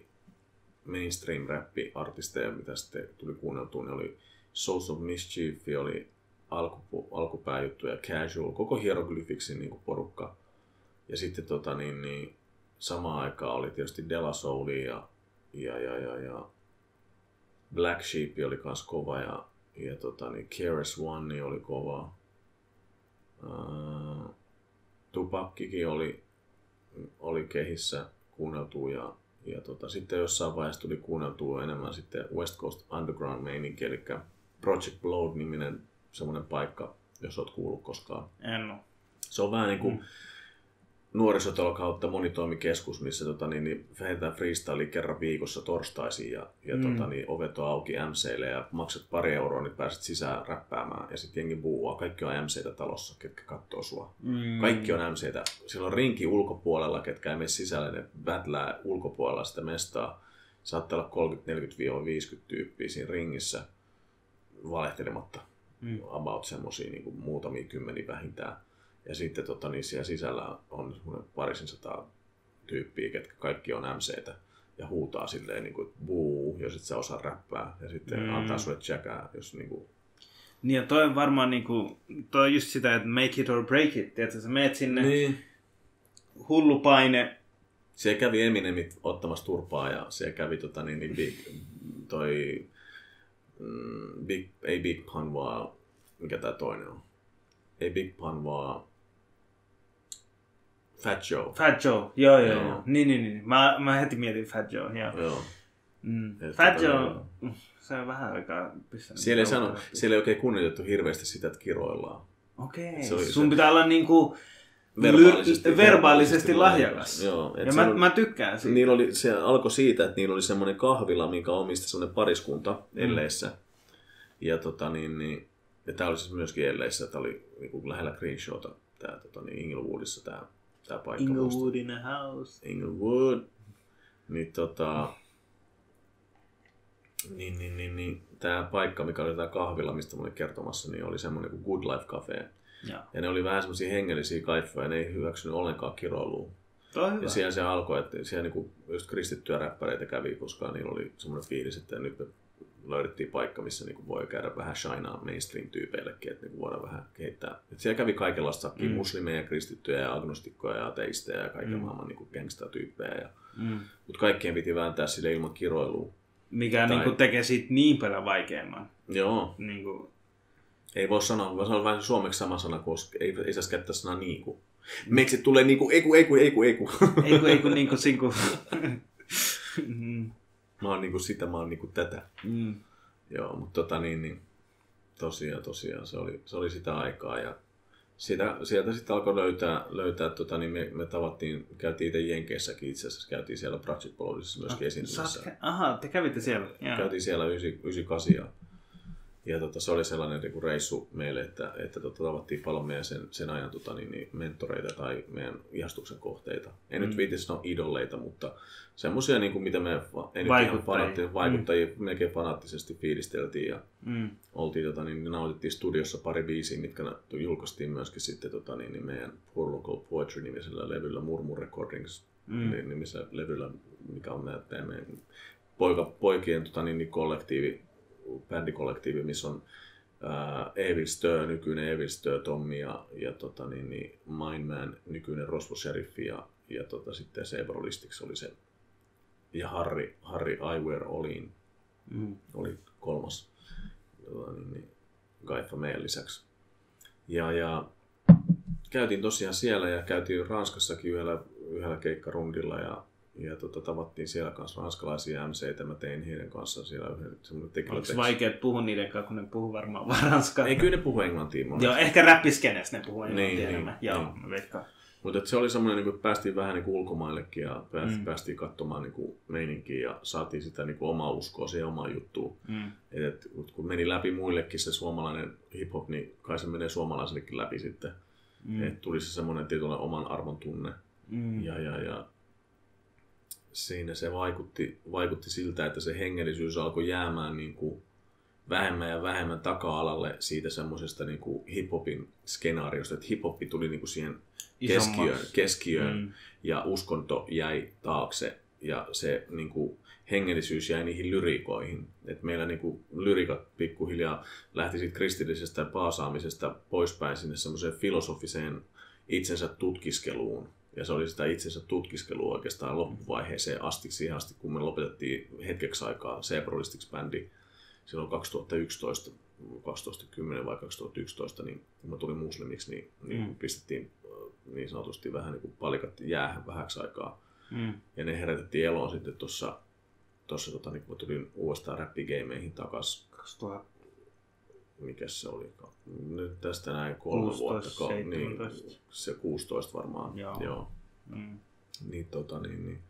mainstream-räppi-artisteja, mitä sitten tuli kuunneltua, ne oli Souls of Mischief, oli alku, alkupääjuttu ja Casual, koko Hieroglyphicsin niin porukka. Ja sitten tota, niin, niin, samaan aikaan oli tietysti De La Soulia ja, ja, ja, ja, ja Black Sheep oli kans kova ja, ja tota, niin K R S One oli kova. Uh, Tupackikin oli, oli kehissä kuunneltua ja, ja tota, sitten jossain vaiheessa tuli kuunneltua enemmän sitten West Coast Underground meininki, eli Project Blood-niminen semmoinen paikka, jos oot kuullut koskaan. En oo. Se on vähän niin kuin mm. nuorisotalo kautta monitoimikeskus, missä tota, niin, niin, heitetään freestyle kerran viikossa torstaisin ja, ja mm. tota, niin, ovet on auki M C:lle ja maksat pari euroa, niin pääset sisään räppäämään ja sitten jengi buuaa. Kaikki on M C:tä talossa, ketkä katsoo sua. Mm. Kaikki on M C:tä. Siellä on rinki ulkopuolella, ketkä ei mene sisälle, ne battlää ulkopuolella sitä mestaa. Saattaa olla kolmekymmentä neljäkymmentä viisikymmentä tyyppiä siinä ringissä valehtelematta. Mm. About semmosia niin kuin muutamia kymmeniä vähintään. Ja sitten tota, niin siellä sisällä on parisin sataa tyyppiä, ketkä kaikki on M C:tä ja huutaa silleen niin kuin buu, jos et sä osaa räppää. Ja sitten mm. antaa sulle tsäkää, jos niin kuin... Niin ja toi on varmaan niinku, toi on just sitä, että make it or break it. Tiedätkö, sä meet sinne, niin. Hullu paine. Siellä kävi Eminemit ottamassa turpaa ja siellä kävi tota, niin, niin big, toi, mm, big, ei Big Pun, vaan mikä tää toinen on? Ei Big Pun, vaan Fat Joe. Fat Joe, joo joo joo. Niin, niin, niin. Mä, mä heti mietin Fat Joe, joo. joo. Mm. Fat Joe, se on vähän aikaa pistänyt. Siellä ei, sano, siellä ei oikein kunnioitettu hirveästi sitä, että kiroillaan. Okei, okay. Sun se... pitää olla niinku... Verbaalisesti, L- verbaalisesti lahjakas. Joo, ja mä, oli, mä tykkään siitä. Niillä oli, se alkoi siitä, että niillä oli semmoinen kahvila, minkä omisti semmoinen pariskunta Elleissä. Mm. Ja, tota, niin, niin, ja tää oli siis myöskin Elleissä, että oli niin kuin lähellä Greenshowta, tää tota, niin Inglewoodissa tää, tää paikka. Inglewood in a house. Inglewood. Niin, tota, niin, niin, niin, niin, tää paikka, mikä oli tää kahvila, mistä mä olin kertomassa, niin oli semmoinen kuin Good Life Cafe. Ja. ja ne oli vähän semmosia hengellisiä kaifoja, ne ei hyväksynyt ollenkaan kiroilua. Ja siellä se alkoi, että siellä niinku just kristittyjä räppäreitä kävi, koska niillä oli semmoinen fiilis, että nyt me löydettiin paikka, missä niinku voi käydä vähän shinaa mainstream-tyypeillekin, että niinku voidaan vähän kehittää. Et siellä kävi kaikenlaista sakkia, mm. muslimeja, kristittyjä ja agnostikkoja ja ateisteja ja kaiken mm. maailman niinku gangsta-tyyppejä. Ja... Mm. Mutta kaikkien piti vääntää sille ilman kiroilua. Mikä tai... niinku tekee siitä niin paljon vaikeamman. Joo. Niinku... Ei voi sanoa, vaan se on vähän suomeksi sama sana, koska ei, ei saisi käyttää sanaa niinku. Meiksi tulee niinku, eiku, eiku, eiku, eiku. Eiku, eiku, niinku, sinku. Mä oon niinku sitä, mä oon niinku tätä. Mm. Joo, mutta tota niin, niin tosiaan, tosiaan, se oli, se oli sitä aikaa ja sitä, sieltä sitten alkoi löytää, löytää tota, niin me, me tavattiin, käytiin itse Jenkeissäkin itse asiassa, käytiin siellä Pratchett Polodissa myöskin esiintymässä. Aha, te kävitte siellä. Jaa. Käytiin siellä yhdeksänkymmentäkahdeksan ja Ja tota, se oli sellainen niin kuin reissu meille, että, että tota, tavattiin paljon meidän sen, sen ajan tota, niin, niin, mentoreita tai meidän ihastuksen kohteita. En mm. nyt viitti sanoa idoleita, mutta semmoisia, niin kuin, mitä me ei vaikuttajia, vaikuttajia mm. melkein fanaattisesti fiilisteltiin. Ja mm. oltiin, tota, niin, nautittiin studiossa pari biisiä, mitkä julkaistiin myöskin sitten, tota, niin, niin meidän Poor Local Poetry-nimisellä levyllä, Murmur Recordings mm. nimisellä levyllä, mikä on meidän, meidän poika, poikien tota, niin, niin, kollektiivi. Bändikollektiivi, missä on ää, Evil Stö, nykyinen Evil Stö, Tommi ja, ja tota, niin, niin Mindman, nykyinen Rosvo Sheriffi ja, ja tota, sitten Sebrolistiksi oli se. Ja Harry, Harry Iwer Olin mm. oli kolmas tota, niin, niin, Gaifa meidän lisäksi. Ja, ja käytiin tosiaan siellä ja käytiin Ranskassakin yhdellä, yhdellä keikkarundilla ja Ja tota, tavattiin siellä kanssa ranskalaisia M C:tä, mä tein heidän kanssaan siellä yhden semmoinen tekiläteksi. Onko vaikea puhua niiden kanssa, kun ne puhuu varmaan vaan ranskaa? Ei, kyllä ne puhuu englantia. Monesti. Joo, ehkä räppiskenessä ne puhuu englantia niin, enemmän. Niin, Joo, niin. mä veikkaan. Mutta se oli semmoinen, että päästiin vähän niin ulkomaillekin ja päästiin, mm. päästiin katsomaan niin meininkiä ja saatiin sitä niin omaa uskoa siihen omaan juttuun. Mm. Et, et, kun meni läpi muillekin se suomalainen hip-hop, niin kai se menee suomalaisellekin läpi sitten. Mm. Et tuli se semmoinen tietynlainen oman arvon tunne. Mm. Ja, ja, ja siinä se vaikutti, vaikutti siltä, että se hengellisyys alkoi jäämään niin kuin vähemmän ja vähemmän taka-alalle siitä semmoisesta niin kuin hip-hopin skenaariosta, että hip-hop tuli niin kuin siihen keskiöön, keskiöön mm. ja uskonto jäi taakse ja se niin kuin hengellisyys jäi niihin lyriikoihin. Et meillä niin kuin lyrikat pikkuhiljaa lähti siitä kristillisestä paasaamisesta poispäin sinne semmoiseen filosofiseen itsensä tutkiskeluun. Ja se oli sitä itsensä tutkiskelua oikeastaan loppuvaiheeseen asti, siihen asti, kun me lopetettiin hetkeksi aikaa Sebrolistiksi-bändi silloin kaksituhattayksitoista, kaksituhattakymmenen vai kaksituhattayksitoista, niin kun mä tulin muslimiksi, niin, niin mm. pistettiin niin sanotusti vähän niin kuin palikat jäähän vähäksi aikaa. Mm. Ja ne herätettiin eloon sitten tuossa, tuossa tota, niin kun mä tulin uudestaan räppigeimeihin takaisin. kaksituhatta mikä se oli? Nyt tästä näin kolme kuusitoista, vuotta. Niin, seitsemäntoista. se kuusitoista varmaan. Joo. Joo. Mm. Niin, tota, niin, niin.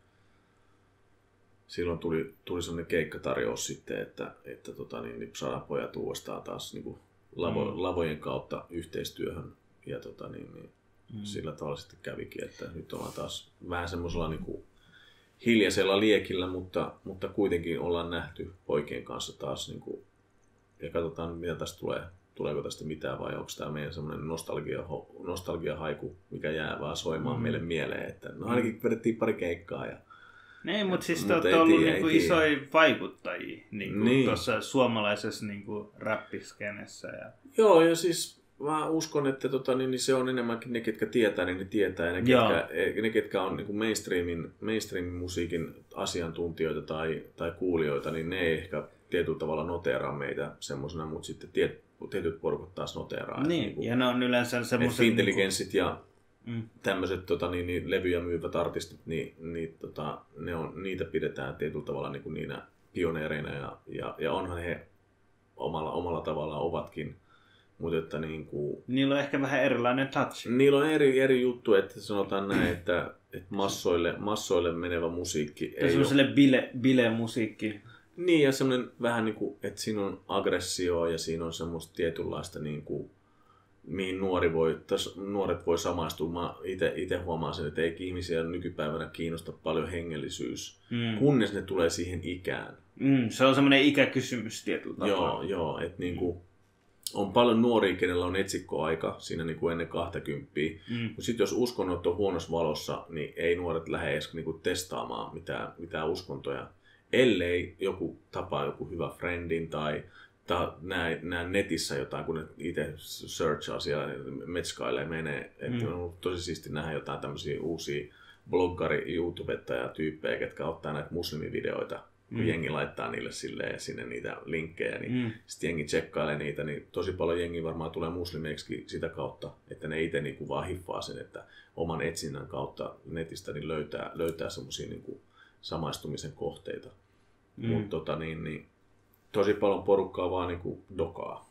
Silloin tuli, tuli sellainen keikkatarjous sitten, että, että tota, niin, niin saadaan pojat uudestaan taas niin kuin lavo, mm. lavojen kautta yhteistyöhön. Ja tota, niin, niin, mm. sillä tavalla sitten kävikin, että nyt ollaan taas vähän semmoisella niin kuin hiljaisella liekillä, mutta, mutta kuitenkin ollaan nähty poikien kanssa taas. Niin kuin, ja katsotaan, mitä tästä tulee. Tuleeko tästä mitään vai onko tämä meidän semmoinen nostalgia, nostalgiahaiku, mikä jää vaan soimaan mm. meille mieleen. Että no ainakin vedettiin pari keikkaa. Ja, ei, mutta siis te olette ollut tiedä, niinku isoja vaikuttajia niinku niin. tuossa suomalaisessa niinku räppiskenessä. Ja... Joo, ja siis mä uskon, että tota, niin, niin se on enemmänkin ne, ketkä tietää, niin ne tietää. Ja ne, ketkä, ne, ketkä on niin kuin mainstreamin, mainstreamin musiikin asiantuntijoita tai, tai kuulijoita, niin ne ei ehkä tietyllä tavalla noteeraa meitä semmoisena, mutta sitten tiet, tietyt porukat taas noteeraa. Niin, niin kuin, ja ne on yleensä semmoiset... intelligenssit niin kuin... ja mm. tämmöiset tota, niin, niin, levyjä myyvät artistit, niin, niin, tota, ne on, niitä pidetään tietyllä tavalla niin kuin niinä pioneereina ja, ja, ja onhan he omalla, omalla tavallaan ovatkin. Mutta että niin kuin, niillä on ehkä vähän erilainen touch. Niillä on eri, eri juttu, että sanotaan näin, että, että massoille, massoille menevä musiikki ei semmoiselle ole... bile, bile-musiikki. Niin, ja semmoinen vähän niin kuin, että siinä on aggressio ja siinä on semmoista tietynlaista, niin kuin, mihin nuori voi, nuoret voi samaistua. Mä itse huomaan sen, että ei ihmisiä nykypäivänä kiinnosta paljon hengellisyys, mm. kunnes ne tulee siihen ikään. Mm, se on semmoinen ikäkysymys tietyllä tapaa. Joo, joo, että niin kuin, on paljon nuoria, kenellä on etsikkoaika siinä niin kuin ennen kahtakymppiä. Mm. Mutta sitten jos uskonnot on huonossa valossa, niin ei nuoret lähde edes niin kuin testaamaan mitään, mitään uskontoja. Ellei joku tapaa joku hyvä friendin tai, tai näe, näe netissä jotain, kun ne itse searchaa siellä, metskailee menee. Mm. Että on ollut tosi siisti nähdä jotain tämmöisiä uusia bloggari, YouTubettaja-tyyppejä, jotka ottaa näitä muslimivideoita. Kun mm. jengi laittaa niille silleen, sinne niitä linkkejä, niin mm. sitten jengi tsekkailee niitä, niin tosi paljon jengi varmaan tulee muslimeiksi sitä kautta, että ne itse niinku vaan hiffaa sen, että oman etsinnän kautta netistä niin löytää, löytää semmoisia niinku samaistumisen kohteita. Mm. Mutta tota, niin, niin, tosi paljon porukkaa vaan niinku dokaa.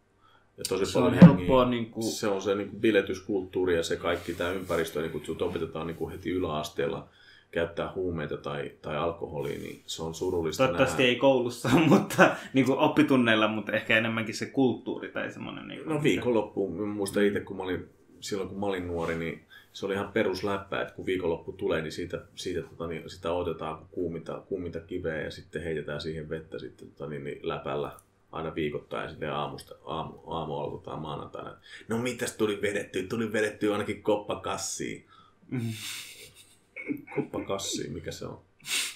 Ja tosi se paljon on helppoa jengiä, niinku... se on se niinku biletyskulttuuri ja se kaikki tämä ympäristö, niin kun sut opetetaan niinku heti yläasteella käyttää huumeita tai, tai alkoholia, niin se on surullista. Toivottavasti nähdä. Ei koulussa, mutta niin kuin oppitunneilla, mutta ehkä enemmänkin se kulttuuri tai semmoinen. Niin no viikonloppuun, muistan itse, kun mä olin, silloin kun mä olin nuori, niin se oli ihan perusläppä, että kun viikonloppu tulee, niin siitä, siitä tota, niin, sitä otetaan kun kuuminta, kuuminta kiveä ja sitten heitetään siihen vettä sitten, tota, niin, niin, läpällä aina viikoittain ja sitten aamusta, aamu, aamu aloitetaan maanantaina. No mitäs tuli vedettyä? Tuli vedettyä ainakin koppa kassiin. Koppa kassiin, mikä se on?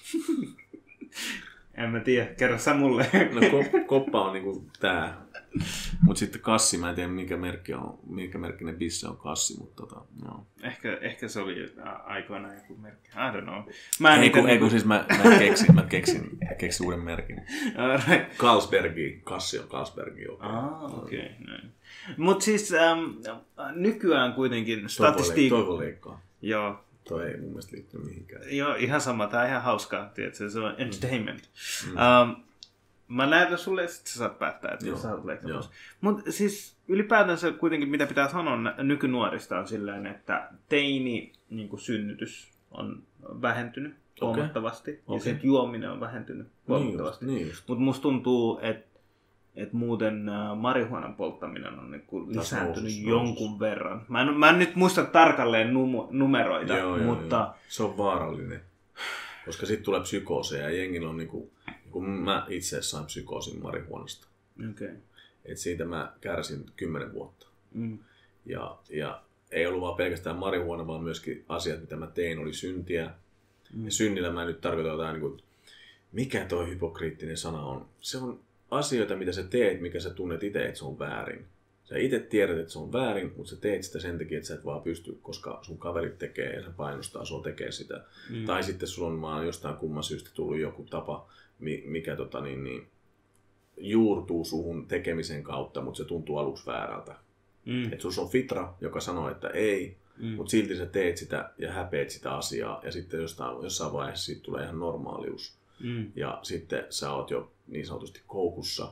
En mä tiedä, kerro sä mulle. No ko- koppa on niinku tää. Mut sitten kassi, mä en tiedä mikä merkki on, mikä merkkinen bisse on kassi, mutta tota, joo. Ehkä, ehkä se oli aikoinaan joku merkki, I don't know. Mä en ei, kun, niinku... ei kun siis mä, mä keksin, mä keksin, keksin uuden merkin. Right. Carlsbergi, kassi on Carlsbergi. Okay. Ah, okei, okay, näin. Mut siis ähm, nykyään kuitenkin statistiikka... Toivoleikkaa. Joo. Toi ei mun mielestä liittynyt mihinkään. Joo, ihan sama. Tää on ihan hauskaa. Tiedätkö? Se on entertainment. Mm. Um, mä näytän sulle, että sä saat päättää, että sä haluat leikata. Mutta siis ylipäätänsä kuitenkin, mitä pitää sanoa nykynuorista on silleen, että teini niin kuin synnytys on vähentynyt okay. huomattavasti. Okay. Ja sitten juominen on vähentynyt huomattavasti. Niin niin Mutta musta tuntuu, että et muuten uh, marihuonan polttaminen on niinku lisääntynyt nousus, jonkun nousus. verran. Mä en, mä en nyt muista tarkalleen num- numeroita, joo, mutta... Joo, joo. Se on vaarallinen, koska sitten tulee psykooseja ja jengillä on niinku... Kun mä itse sain psykoosin marihuonasta. Okay. Et siitä mä kärsin kymmenen vuotta. Mm. Ja, ja ei ollut vaan pelkästään marihuona, vaan myöskin asiat, mitä mä tein, oli syntiä. Mm. Ja synnillä mä nyt tarkoitan jotain, niin kuin, mikä toi hypokriittinen sana on. Se on asioita, mitä sä teet, mikä sä tunnet itse, että se on väärin. Sä itse tiedät, että se on väärin, mutta sä teet sitä sen takia, että sä et vaan pysty, koska sun kaverit tekee ja sä painostaa sua tekee sitä. Mm. Tai sitten sulla on vaan jostain kumman syystä tullut joku tapa, mikä tota, niin, niin, juurtuu suhun tekemisen kautta, mutta se tuntuu aluksi väärältä. Mm. Että sus on fitra, joka sanoo, että ei, mm. mutta silti sä teet sitä ja häpeät sitä asiaa ja sitten jostain, jossain vaiheessa siitä tulee ihan normaalius. Mm. Ja sitten sä oot jo niin sanotusti koukussa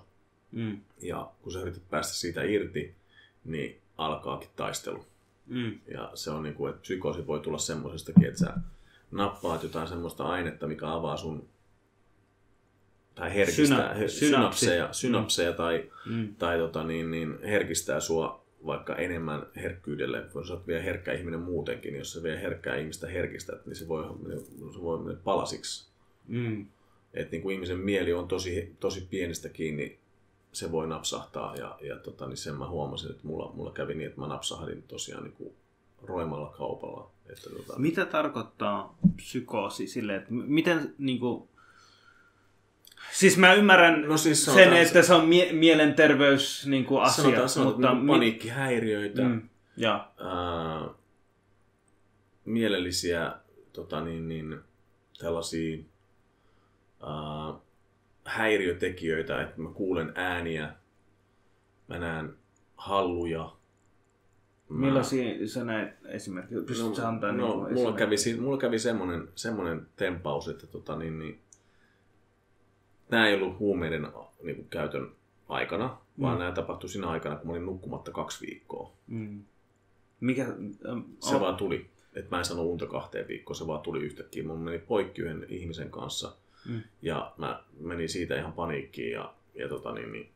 Mm. Ja kun sä yrität päästä siitä irti, niin alkaakin taistelu. Mm. Ja se on niin kuin, että psykoosi voi tulla semmoisestakin, että sä nappaat jotain semmoista ainetta, mikä avaa sun tai herkistää Synä, synapseja, synapseja mm. tai, mm. tai tota, niin, niin, herkistää sua vaikka enemmän herkkyydelle. Jos olet vielä herkkä ihminen muutenkin, niin jos sä vielä herkkää ihmistä herkistät, niin se voi, se voi mennä palasiksi. Mm. Että niin kuin ihmisen mieli on tosi, tosi pienestä kiinni, se voi napsahtaa. Ja, ja tota, niin sen mä huomasin, että mulla, mulla kävi niin, että mä napsahdin tosiaan niin kuin roimalla kaupalla. Että, tota... Mitä tarkoittaa psykoosi silleen, että miten niinku... Siis mä ymmärrän no siis sen, että se on mie- mielenterveys niinku asia, sanotaan, sanotaan, mutta... Niinku paniikkihäiriöitä, mm, ja. ää, mielellisiä tota niin, niin, tällaisia ää, häiriötekijöitä, että mä kuulen ääniä, mä halluja. Mä... Millaisia sä näet esimerkiksi? Pystytkö no, antaa no, niin mulla, kävi, mulla kävi semmoinen, semmoinen tempaus, että tota, niin, niin, nämä ei ollut huumeiden niin kuin, käytön aikana, mm. vaan nämä tapahtui siinä aikana, kun mä olin nukkumatta kaksi viikkoa. Mm. Mikä, ähm, se oh. vaan tuli. Että mä en sano unta kahteen viikkoon, se vaan tuli yhtäkkiä. Mun meni poikki yhden ihmisen kanssa mm. ja mä menin siitä ihan paniikkiin ja, ja tota, niin, niin,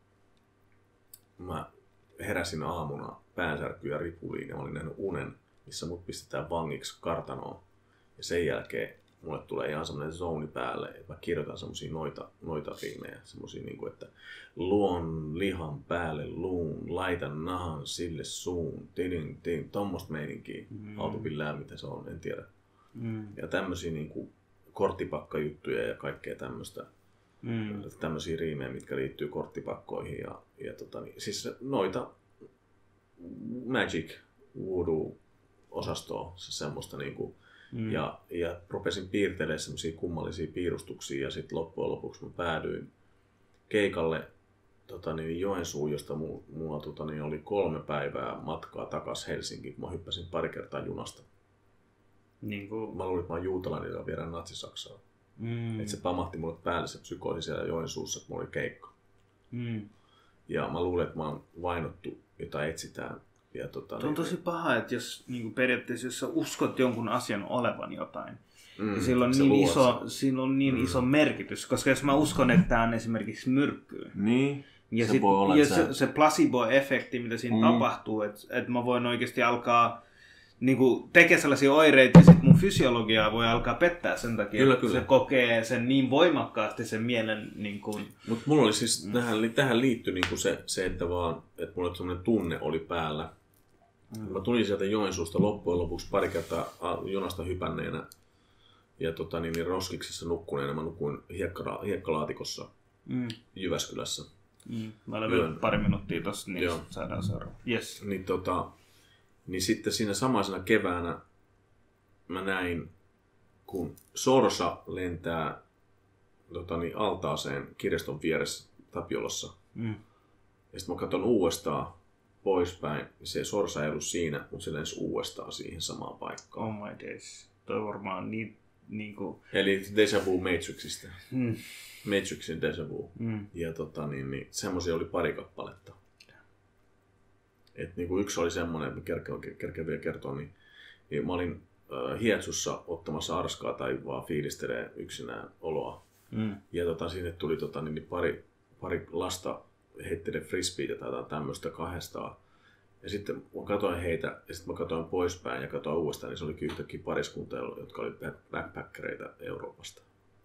mä heräsin aamuna päänsärkyyn ja ripuliin ja mä olin nähnyt unen, missä mut pistetään vangiksi kartanoon. Ja sen jälkeen mulle tulee ihan semmoinen zoni päälle, että mä kirjoitan semmosia noita, noita riimejä. Semmosia niinku, että luon lihan päälle luun, laitan nahan sille suun, tidin, tidin, tommoista meininkiä. Mm. Autopillää, mitä se on, en tiedä. Mm. Ja tämmösiä niinku korttipakkajuttuja ja kaikkea tämmöistä. Mm. Tämmösiä riimejä, mitkä liittyy korttipakkoihin. Ja, ja tota, niin, siis noita magic, voodoo-osastoa, se semmoista niinku. Mm. Ja, ja rupesin piirtelemään semmosia kummallisia piirustuksia ja sitten loppujen lopuksi mä päädyin keikalle tota niin, Joensuun, josta mulla, mulla tota niin, oli kolme päivää matkaa takas Helsinkiin, kun mä hyppäsin pari kertaa junasta. Niin kuin... Mä luulin, että mä oon juutalainen, joka viedään Natsi-Saksaa. Mm. Että se pamahti mulle päälle se psykoosi siellä Joensuussa, kun mulla oli keikka. Mm. Ja mä luulen, että mä oon vainottu, jota etsitään. Ja tota, on tosi paha, että jos niin periaatteessa jos sä uskot jonkun asian olevan jotain, mm, niin sillä on niin, iso, sillä on niin mm. iso merkitys. Koska jos mä uskon, että tämä on esimerkiksi myrkkyä, niin, ja, se, sit, olla, ja se, se placebo-efekti, mitä siinä mm. tapahtuu, että, että mä voin oikeasti alkaa niin tekemään sellaisia oireita, ja sitten mun fysiologiaa voi alkaa pettää sen takia, kyllä, että kyllä. se kokee sen niin voimakkaasti sen mielen... Niin kuin... Mutta mulla oli siis, mm. tähän, tähän liittyi niin se, se, että vaan, että mulla semmoinen tunne oli päällä. Mm. Mä tulin sieltä Joensuusta loppujen lopuksi pari kertaa junasta hypänneenä ja tota, niin, niin roskiksessa nukkuneena. Mä nukuin hiekkala, hiekkalaatikossa mm. Jyväskylässä. Mm. Mä olen vielä pari minuuttia tossa, niin joo. Saadaan seuraava. Yes. Niin, tota, niin sitten siinä samaisena keväänä mä näin, kun Sorsa lentää tota, niin, altaaseen kirjaston vieressä Tapiolassa. Mm. Ja sitten mä katson uudestaan poispäin, niin se Sorsa ei ollut siinä, mutta se lensi uudestaan siihen samaan paikkaan. Oh my days. Toi varmaan niin, niin kuin... Eli Deja Vu Matrixista. Mm. Matrixin Deja Vu. Mm. Ja tota, niin, niin, semmoisia oli pari kappaletta. Et, niin kuin yksi oli semmoinen, että kerkeä vielä kertoa, niin, niin mä olin äh, Hietsussa ottamassa arskaa tai vaan fiilistelee yksinään oloa. Mm. Ja tota, sinne tuli tota, niin, niin pari, pari lasta heitteli frisbeitä tai tämmöistä kahdestaan. Ja sitten mä katsoin heitä ja sitten mä katsoin poispäin ja katsoin uudestaan, niin se olikin yhtäkkiä pariskunta, jotka oli backpackereita Euroopasta.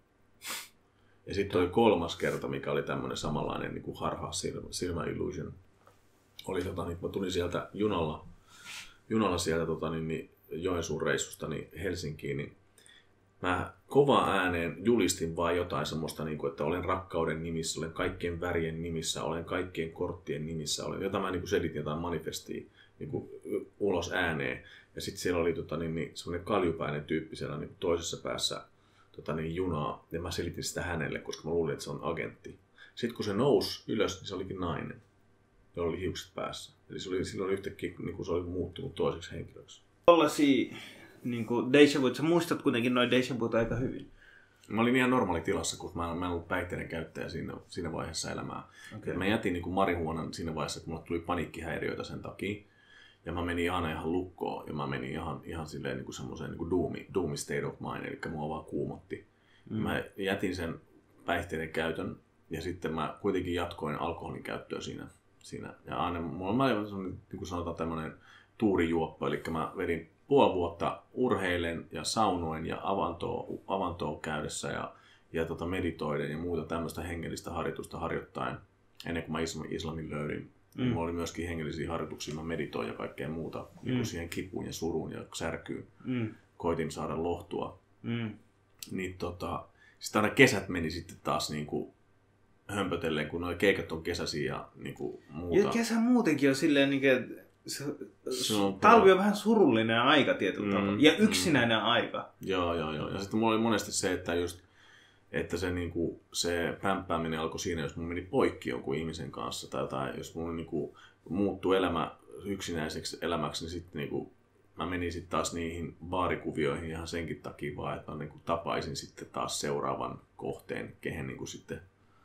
Ja sitten oli kolmas kerta, mikä oli tämmöinen samanlainen niin kuin harha silmä illusion. Oli tota, niin mä tulin sieltä junalla, junalla sieltä tota, niin, niin Joensuun reissusta niin Helsinkiin, niin mä kovaan ääneen julistin vaan jotain semmoista, niin kuin, että olen rakkauden nimissä, olen kaikkien värien nimissä, olen kaikkien korttien nimissä, olen, jota mä niin kuin selitin jotain manifestia niin kuin ulos ääneen. Ja sitten siellä oli tota, niin, niin, semmoinen kaljupäinen tyyppi siellä niin toisessa päässä tota, niin, junaa, ja mä selitin sitä hänelle, koska mä luulin, että se on agentti. Sitten kun se nousi ylös, niin se olikin nainen, jolla oli hiukset päässä. Eli se oli, silloin yhtäkkiä niin kuin se oli muuttunut toiseksi henkilöksi. Tollaisia niin kuin deja vu, sä muistat kuitenkin noin deja vuta aika hyvin. Mä olin ihan normaali tilassa, kun mä en, mä en ollut päihteiden käyttäjä siinä, siinä vaiheessa elämää. Okay. Mä jätin niin kuin marihuonan siinä vaiheessa, kun mulle tuli paniikkihäiriöitä sen takia. Ja mä menin aina ihan lukkoon ja mä menin ihan, ihan silleen niin kuin semmoiseen niin kuin doomi, doomi state of mind, eli mua vaan kuumotti. Mm. Mä jätin sen päihteiden käytön ja sitten mä kuitenkin jatkoin alkoholin käyttöä siinä. siinä. Ja aina, mulla oli niin kuin sanotaan tämmöinen tuurijuoppo, eli mä vedin puoli vuotta urheilen ja saunoin ja avantoa, avantoa käydessä ja, ja tota meditoiden ja muuta tämmöistä hengellistä harjoitusta harjoittaen ennen kuin mä islamin löydin. Mm. Mulla oli myöskin hengellisiä harjoituksia, mä meditoin ja kaikkea muuta mm. niin siihen kipuun ja suruun ja särkyyn. Mm. Koitin saada lohtua. Mm. Niin tota, sitten aina kesät meni sitten taas niinku hömpötellen, kun nuo keikat on kesäisiä ja niinku muuta. Ja kesä muutenkin on silleen, niin kuin, se, se on talvi on vähän surullinen aika tietyllä mm, tavalla. Ja yksinäinen mm. aika. Joo, joo, joo. Ja sitten mulla oli monesti se, että just että se, niinku, se pämppääminen alkoi siinä, jos mun meni poikki jonkun ihmisen kanssa. Tai, tai jos mun niinku, muuttui elämä yksinäiseksi elämäksi, niin sitten niinku, mä menin sitten taas niihin baarikuvioihin ihan senkin takia vaan, että mä niinku, tapaisin sitten taas seuraavan kohteen, kehen niinku, sitten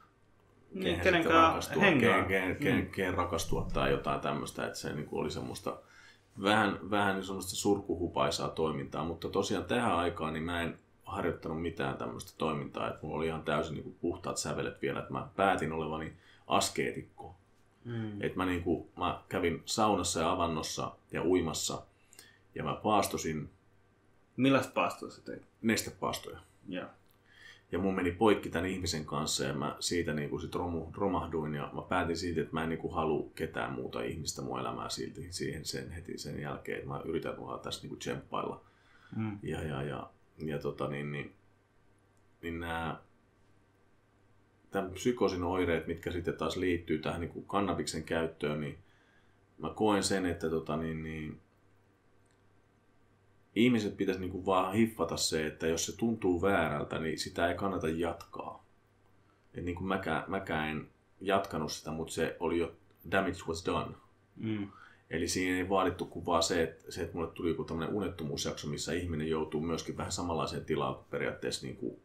Niin, kenen rakastua, kehen, kehen, kehen, kehen rakastua tai jotain tämmöistä, että se niinku oli semmoista vähän, vähän semmoista surkuhupaisaa toimintaa, mutta tosiaan tähän aikaan niin mä en harjoittanut mitään tämmöistä toimintaa, että mulla oli ihan täysin niinku puhtaat sävelet vielä, että mä päätin olevani askeetikko. Mm. Että mä, niinku, mä kävin saunassa ja avannossa ja uimassa ja mä paastosin. Millaista paastoa sä teit? Nestepaastoja. Yeah. Ja mun meni poikki tämän ihmisen kanssa ja mä siitä niinku sit romahduin ja mä päätin siitä, että mä en niinku halua ketään muuta ihmistä mun elämää silti siihen sen heti sen jälkeen, että mä yritän vaan tässä niinku tsemppailla. Mm. Ja, ja, ja, ja tota niin, niin, niin nämä tämän psykoosin oireet, mitkä sitten taas liittyy tähän niinku kannabiksen käyttöön, niin mä koen sen, että tota niin, niin ihmiset pitäisi niinku vaan hiffata se, että jos se tuntuu väärältä, niin sitä ei kannata jatkaa. Et niin kuin mäkään, mäkään en jatkanut sitä, mutta se oli jo damage was done. Mm. Eli siinä ei vaadittu kuin vaan se, että, se, että mulle tuli joku tämmöinen unettomuusjakso, missä ihminen joutuu myöskin vähän samanlaiseen tilaan kuin periaatteessa niin kuin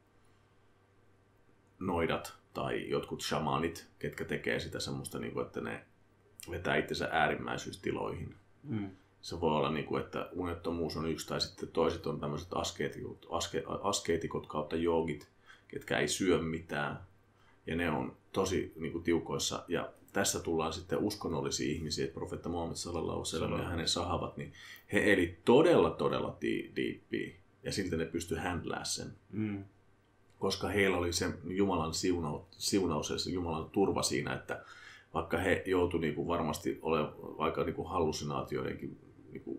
noidat tai jotkut shamanit, ketkä tekee sitä semmoista, niin kuin, että ne vetää itsensä äärimmäisyystiloihin. Mm. Se voi olla, niin kuin, että unettomuus on yksi, tai sitten toiset on tämmöiset askeetikot, aske, askeetikot kautta joogit, ketkä ei syö mitään. Ja ne on tosi niin kuin, tiukoissa. Ja tässä tullaan sitten uskonnollisia ihmisiä, että profeetta Muhammed sallallahu alaihi wasallam ja hänen sahabat, niin he eli todella, todella diippiä. Ja silti ne pystyi handlaa sen. Mm. Koska heillä oli se Jumalan siunaus ja se Jumalan turva siinä, että vaikka he joutuivat niin varmasti olemaan aika niin hallusinaatioidenkin niin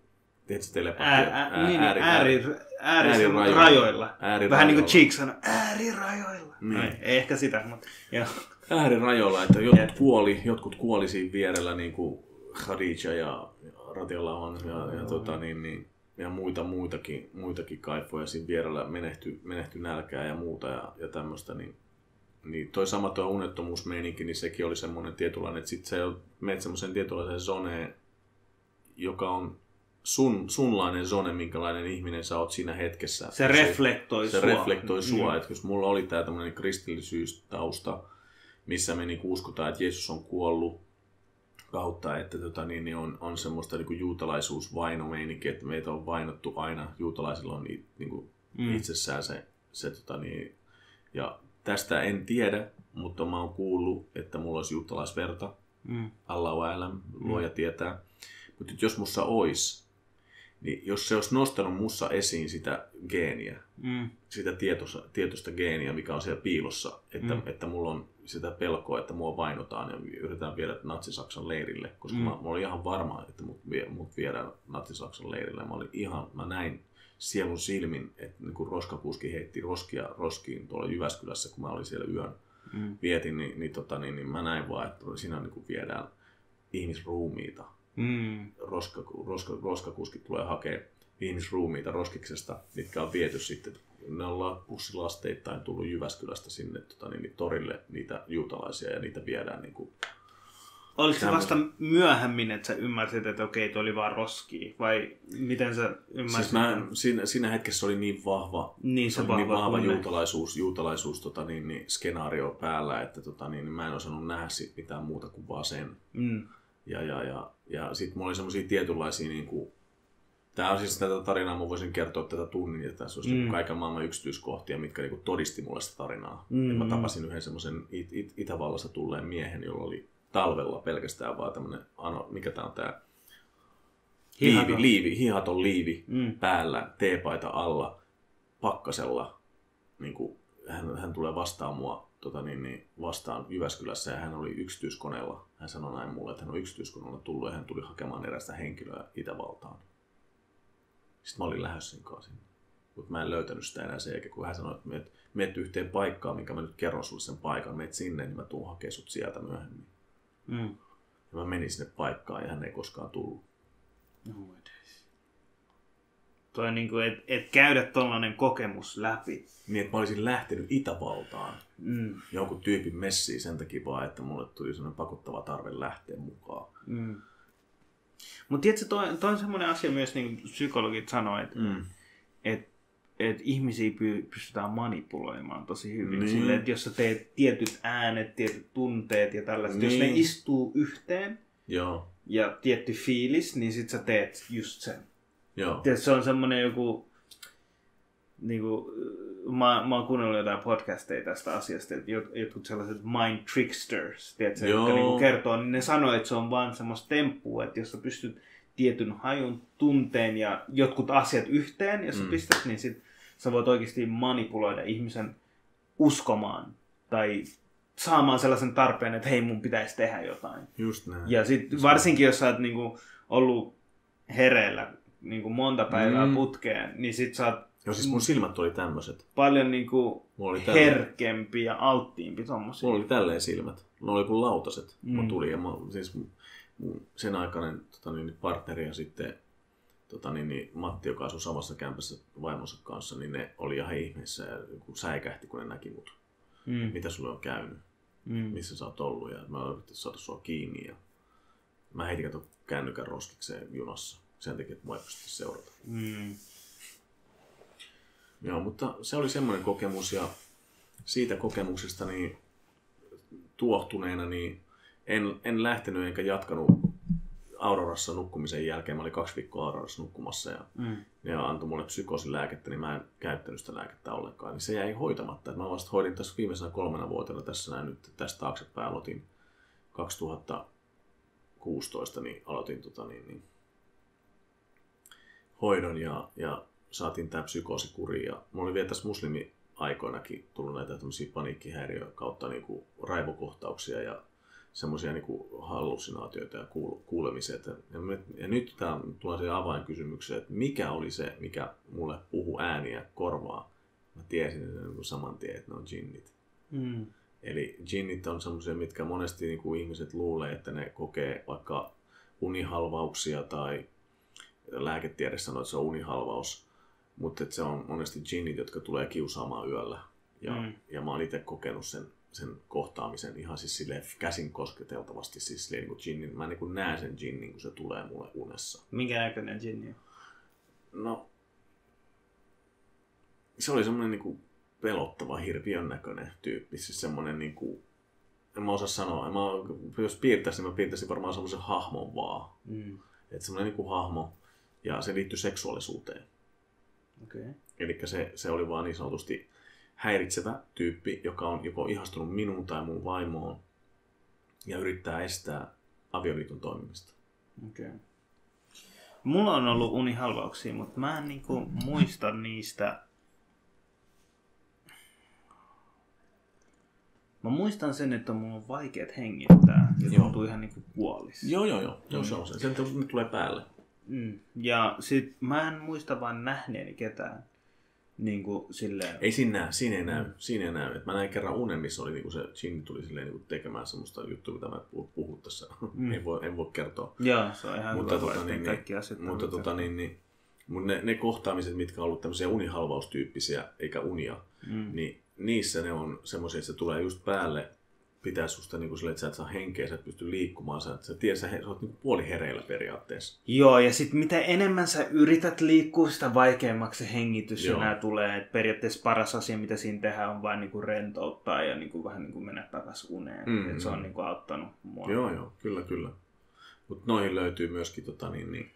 äärirajoilla. Vähän niin kuin Cheek sanoi, äärirajoilla. Niin. No, ei ehkä sitä, mutta joo. Äärirajoilla, että jotkut kuoli, jotkut kuoli siinä vierellä, niin kuin Khadija ja Radiallahu ja, ja, tota, niin, niin, ja muita, muitakin, muitakin kaifoja siinä vierellä menehtyi menehty nälkää ja muuta ja, ja tämmöistä. Niin, niin toi sama tuo unettomuusmeininki, niin sekin oli semmoinen tietynlainen, että sit sä menet semmoisen tietynlaisen zoneen, joka on sun, sunlainen zone, minkälainen ihminen sä oot siinä hetkessä. Se, se reflektoi se sua. Se reflektoi sua, mm. että jos mulla oli tää tämmöinen kristillisyystausta, missä me niin uskotaan, että Jeesus on kuollut kautta, että tota, niin, niin on, on semmoista niin kuin juutalaisuusvainomeininkiä, että meitä on vainottu aina, juutalaisilla on niin kuin mm. itsessään se, se tota, niin, ja tästä en tiedä, mutta mä oon kuullut, että mulla olisi juutalaisverta, mm. Allahu a'lam, luoja mm. tietää. Mutta jos mussa ois, niin jos se olisi nostanut mussa esiin sitä geeniä, mm. sitä tietoista, tietoista geeniä, mikä on siellä piilossa, että, mm. että mulla on sitä pelkoa, että mua vainotaan ja yritetään viedä Natsi-Saksan leirille, koska mm. mä, mä olin ihan varma, että mut, mut viedään Natsi-Saksan leirille. Mä olin ihan, mä näin sielun silmin, että niin kun roskakuski heitti roskia roskiin tuolla Jyväskylässä, kun mä olin siellä yön mm. vietin, niin, niin, tota, niin, niin mä näin vaan, että siinä niin kun viedään ihmisruumiita. Mm. Roska, roska, roskakuskit tulee hakemaan ihmisruumiita roskiksesta, mitkä on viety sitten. Ne on bussilasteittain tullut Jyväskylästä sinne tota, niin, torille niitä juutalaisia ja niitä viedään niin kuin Oliko se vasta myöhemmin, että sä ymmärsit, että okei, toi oli vaan roskia? Vai miten sä ymmärsit? Siis mä, siinä, siinä hetkessä oli niin vahva, niin, se oli vahva, niin vahva juutalaisuus, juutalaisuus tota, niin, niin, skenaario päällä, että tota, niin, niin mä en osannut nähdä siitä mitään muuta kuin vaan sen. Mm. Ja, ja, ja, ja sitten mulla oli semmosia tietynlaisia... Niin kuin, tää on siis tätä tarinaa, mä voisin kertoa tätä tunnin, ja tässä olisi mm. kaiken maailman yksityiskohtia, mitkä niin kuin, todisti mulle sitä tarinaa. Mm. Mä tapasin yhden semmoisen It- It- Itävallasta tulleen miehen, jolla oli talvella pelkästään vaan tämmönen, ano, mikä tää on tää, liivi, liivi, hihaton liivi mm. päällä, teepaita alla, pakkasella. Niin kuin, hän, hän tulee vastaan mua tota niin, niin, vastaan Jyväskylässä ja hän oli yksityiskoneella. Hän sanoi näin mulle, että hän on yksityiskoneella tullut ja hän tuli hakemaan erästä henkilöä Itävaltaan. Sitten mä olin lähdössä sinne. Mutta mä en löytänyt sitä enää sen jälkeen, kun hän sanoi, että meet, meet yhteen paikkaan, minkä mä nyt kerron sulle sen paikan, meet sinne, niin mä tuun hakemaan sut sieltä myöhemmin. Mm. Ja mä menin sinne paikkaan ja hän ei koskaan tullut. No, toi niinku, et, et käydä tollanen kokemus läpi. Niin, että mä olisin lähtenyt Itävaltaan mm. jonkun tyypin messiin sen takia vaan, että mulle tuli sellainen pakottava tarve lähteä mukaan. Mm. Mutta tiedätkö, toi, toi on semmoinen asia myös, niin kuin psykologit sanoo, että mm. et, et ihmisiä pystytään manipuloimaan tosi hyvin. Niin. Silleen, että jos sä teet tietyt äänet, tietyt tunteet ja tällaiset, niin. Jos ne istuu yhteen Joo. ja tietty fiilis, niin sit sä teet just sen. Joo. Tiedätkö, se on semmoinen joku... Niinku, mä, mä oon kuunnellut jotain podcasteja tästä asiasta, että jotkut sellaiset mind tricksters, tiedätkö, jotka niinku kertoo, niin ne sanoo, että se on vaan semmoista temppua, että jos sä pystyt tietyn hajun, tunteen ja jotkut asiat yhteen, jos sä mm. pistät, niin sit sä voit oikeasti manipuloida ihmisen uskomaan tai saamaan sellaisen tarpeen, että hei, mun pitäisi tehdä jotain. Just näin. Ja sit varsinkin, jos sä oot niinku ollut hereillä niinku monta päivää mm. putkeen, niin sit sä oot joo, siis mun silmät oli tämmöset. Paljon niinku herkempi ja alttiimpi tommosia. Mulla oli tälleen silmät. Ne oli kuin lautaset. Mm. Mä tuli ja mä, siis mun sen aikainen tota niin, partneri ja sitten tota niin, niin, Matti, joka asui samassa kämpässä vaimonsa kanssa, niin ne oli ihan ihmeessä ja säikähti, kun ne näki mut. Mm. Mitä sulle on käynyt? Mm. Missä sä oot ollut? Ja mä yritin saada sua kiinni ja mä heitin kato kännykän roskikseen junassa. Sen takia, että mua ei pysty seurata. Mm. Joo, mutta se oli semmoinen kokemus ja siitä kokemuksesta niin tuohtuneena niin en, en lähtenyt enkä jatkanut Aurorassa nukkumisen jälkeen. Mä olin kaksi viikkoa Aurorassa nukkumassa ja mm. ne antoi mulle psykoosilääkettä, niin mä en käyttänyt sitä lääkettä ollenkaan. Niin se jäi hoitamatta. Mä vasta hoidin tässä viimeisenä kolmena vuotena tässä näin nyt tästä taaksepäin aloitin kaksituhattakuusitoista, niin aloitin tota, niin, niin, hoidon ja, ja saatiin tää psykoosi kuriin. Ja mulla oli vielä tässä muslimi-aikoinakin tullut näitä tämmöisiä paniikkihäiriöitä kautta niinku raivokohtauksia ja semmoisia niinku hallusinaatioita ja kuulemisia. Ja, me, ja nyt tää tulee siihen avainkysymykseen, että mikä oli se, mikä mulle puhui ääniä korvaa. Mä tiesin niin saman tien, että ne on djinnit. Mm. Eli djinnit on semmoisia, mitkä monesti niinku ihmiset luulee, että ne kokee vaikka unihalvauksia tai lääketiede sanoo, että se on unihalvaus. Mutta se on monesti djinnit, jotka tulee kiusaamaan yöllä. Ja, mm. ja mä oon itse kokenut sen, sen kohtaamisen ihan siis silleen käsin kosketeltavasti. Siis silleen niin kuin djinnin. Mä niin kuin näen sen djinnin, kun se tulee mulle unessa. Minkä näköinen djinni on? No, se oli semmoinen niin kuin pelottava, hirviön näköinen tyyppi. Siis semmoinen niin kuin, en mä osaa sanoa. Mä, jos piirtäisin, mä piirtäisin varmaan semmoisen hahmon vaan. Mm. Että semmoinen niin kuin hahmo. Ja se liittyy seksuaalisuuteen. Okay. Eli se, se oli vaan niin sanotusti häiritsevä tyyppi, joka on joko ihastunut minuun tai mun vaimoon ja yrittää estää avioliiton toimimista. Okay. Mulla on ollut unihalvauksia, mutta mä en niinku muista niistä. Mä muistan sen, että mulla on vaikeat hengittää ja tuntuu ihan niinku kuolis. Joo, joo, joo. joo se on se. Sen tulee päälle. Mm. Ja sit mä en muista vaan nähneeni ketään. Niin kuin silleen... Ei siinä näy, siinä ei näy. Mm. Siinä ei näy. Et mä näin kerran unen, missä oli niinku se djinni tuli silleen niinku tekemään semmoista juttua, mitä mä puhun tässä. Mm. en, voi, en voi kertoa. Joo, se on ihan mutta hyvä, tota, niin, kaikki asiat. Mutta tota, niin, niin, ne, ne kohtaamiset, mitkä on ollut tämmöisiä unihalvaustyyppisiä, eikä unia, mm. niin niissä ne on semmoisia, että se tulee just päälle pitää susta niin kuin sille, että sä et saa henkeä, sä et pysty liikkumaan, sä, sä tiedät, sä, sä oot niin puoli hereillä periaatteessa. Joo, ja sitten mitä enemmän sä yrität liikkua, sitä vaikeammaksi se hengitys Joo. enää tulee. Et periaatteessa paras asia, mitä siinä tehdään, on vain niinku rentouttaa ja niinku vähän niinku mennä takaisin uneen. Mm, Et se on mm. niinku auttanut mua. Joo, joo, kyllä, kyllä. Mutta noihin löytyy myöskin tota, niin, niin,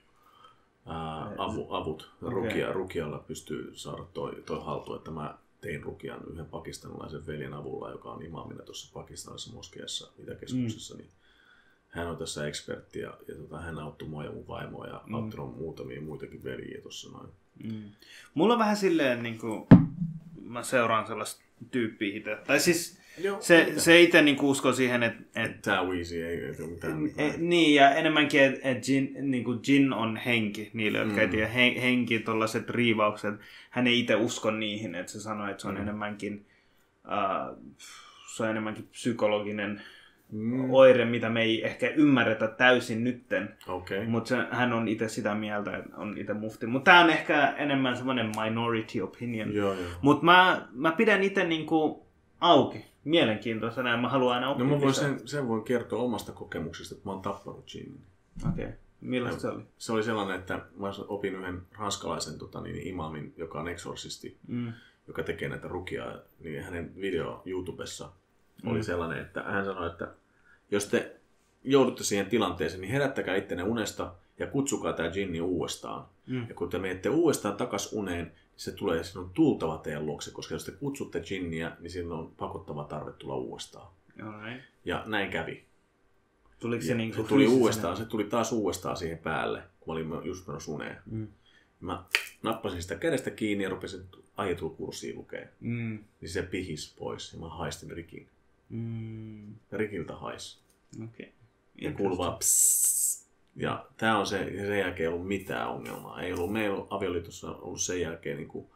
ää, avu, avut. Rukia, okay. Rukialla pystyy saada toi, toi haltuun, että mä tein Rukian yhden pakistanilaisen veljen avulla, joka on imaamina tuossa Pakistanissa moskeassa Itäkeskuksessa. Mm. Niin hän on tässä ekspertti ja, ja tota, hän auttoi mua ja mun vaimoa ja mm. auttanut muutamia muitakin veljiä tuossa noin. Mm. Mulla on vähän silleen, niin kuin, mä seuraan sellaista tyyppiä itse. Tai siis Joo, se, se itse niin uskoo siihen, että... Et, Tää Weezy ei ole mitään. Et, niin, ja enemmänkin, että et jin, niin jin on henki niille, jotka mm. ei tiedä. Hen, henki, tollaiset riivaukset. Hän ei itse usko niihin, että se sanoo, että se on mm. enemmänkin... Uh, se on enemmänkin psykologinen mm. oire, mitä me ei ehkä ymmärretä täysin nytten. Okay. Mutta hän on itse sitä mieltä, että on itse mufti. Mutta tämä on ehkä enemmän semmoinen minority opinion. Mutta mä, mä pidän itse niinku auki, mielenkiintoisena ja mä haluan aina oppia. No mä voin sen, sen voin kertoa omasta kokemuksesta, että mä oon tappanut Jinnin. Okei. Okay. Millaista se oli? Se oli sellainen, että mä opin yhden ranskalaisen tota, niin, imaamin, joka on eksorsisti, mm. joka tekee näitä rukiaa, niin hänen video YouTubessa mm. oli sellainen, että hän sanoi, että jos te joudutte siihen tilanteeseen, niin herättäkää ittenne unesta ja kutsukaa tämä jinni uudestaan. Mm. Ja kun te menette uudestaan takas uneen, niin se tulee, sinun tultava teidän luokse, koska jos te kutsutte jinniä, niin silloin on pakottava tarve tulla uudestaan. Alright. Ja näin kävi. Tuliko se, niin se tuli uudestaan, se tuli taas uudestaan siihen päälle, kun mä olin just menossa uneen. Mm. Mä nappasin sitä kädestä kiinni ja rupesin ajetul kurssiin lukea. Mm. Niin se pihisi pois ja mä haistin Rikin. Mm. Ja Rikiltä hais. Okay. Ja kuului vaan pssst. Ja tää on se, sen jälkeen ei ollut mitään ongelmaa. Ei ollut, me ei ollut avioliitossa ollut sen jälkeen, niin kuin,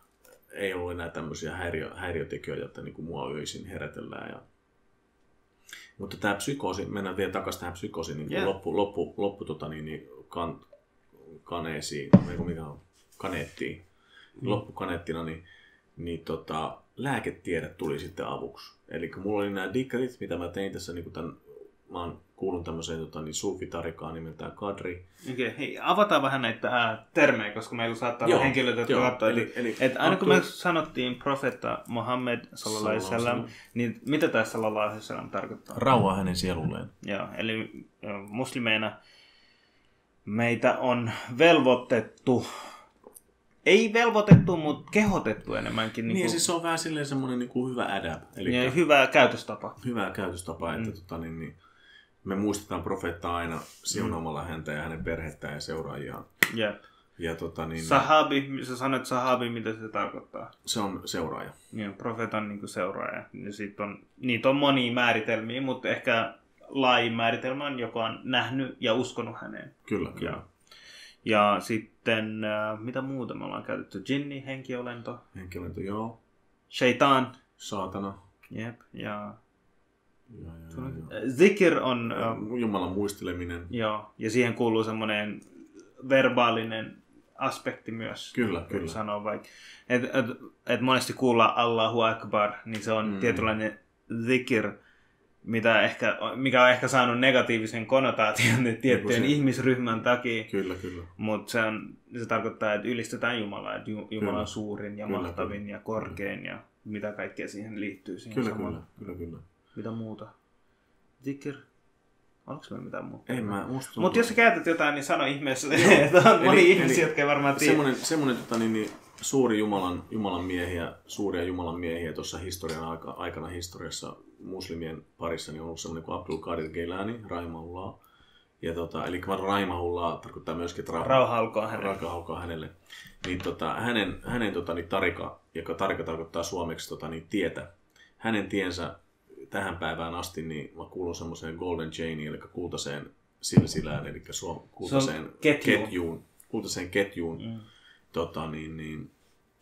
ei ollut enää tämmöisiä häiriö, häiriötekijöitä, että niin kuin mua öisin herätellään. Ja... Mutta tämä psykoosi, mennään vielä takaisin tähän psykoosiin, niin yeah. loppu, loppu, loppu tota, niin, niin, kan, kaneesiin, mikä on, kaneettiin, mm. loppukaneettina, niin, niin tota, lääketiede tuli sitten avuksi. Eli mulla oli nämä dikkarit, mitä mä tein tässä, niin tämän, mä oon kuulun tämmöiseen tota, niin suufitarikaan nimeltään Kadri. Okei, okay, hei, avataan vähän näitä äh, termejä, koska meillä saattaa olla henkilöitä, jotka katsoo. Eli, eli, eli aina kun me sanottiin profeetta Muhammed sallallahu alaihi wasallam, niin mitä tämä sallallahu alaihi wasallam tarkoittaa? Rauhaa hänen sielulleen. Joo, eli muslimeina meitä on velvoitettu, ei velvoitettu, mutta kehotettu enemmänkin. Niin, niin kuin, siis se on vähän silleen semmoinen niin kuin hyvä adab. Eli hyvä käytöstapa. Hyvä käytöstapa, että mm. tota, niin, niin, me muistetaan profeettaa aina siunaamalla mm. häntä ja hänen perhettään ja seuraajiaan. Yep. Ja, tota, niin, sahabi, sä sanoit sahabi, mitä se tarkoittaa? Se on seuraaja. Niin, profeetan niin kuin seuraaja. Ja sit on, niitä on monia määritelmiä, mutta ehkä laajin määritelmä on, joka on nähnyt ja uskonut häneen. Kyllä, kyllä. Ja, ja sitten, äh, mitä muuta me ollaan käytetty? Jinni, henkiolento. Henkiolento, joo. Shaitan. Saatana. Jep, ja... Ja, ja, ja. Zikir on... Jumalan muisteleminen. Joo, ja siihen kuuluu semmoinen verbaalinen aspekti myös. Kyllä, kyllä. Sanoo vaikka, et, et, et monesti kuullaan Allahu Akbar, niin se on mm. tietynlainen zikir, mitä ehkä, mikä on ehkä saanut negatiivisen konnotaation tiettyjen ihmisryhmän takia. Kyllä, kyllä. Mutta se, se tarkoittaa, että ylistetään Jumalaa, että Jumala on suurin ja kyllä, mahtavin kyllä. ja korkein ja mitä kaikkea siihen liittyy. Siihen kyllä, kyllä, kyllä, kyllä. Mitä muuta? Zikir? Oliko meillä mitään muuta? Ei mä, musta Mutta jos sä käytät jotain, niin sano ihmeessä, että on moni ihmisiä, jotka ei varmaan tiedä. Semmoinen, semmoinen tota, niin, niin, suuri Jumalan, Jumalan miehiä, suuria Jumalan miehiä tuossa historian aika, aikana historiassa muslimien parissa niin on ollut semmoinen kuin Abdul Qadir Geilani, Rahimahullah. Ja tota, eli Rahimahullah tarkoittaa myöskin, että rauha olkoon hänelle. Rauha olkoon hänelle. Niin, tota, hänen, hänen tota, niin, tarika, joka tarika tarkoittaa suomeksi tota, niin, tietä, hänen tiensä tähän päivään asti, niin mä kuulun semmoiseen Golden Chainiin, eli kultaiseen silsilään, eli suom- kultaiseen ketjuun. ketjuun, kultaiseen ketjuun, mm. tota, niin, niin,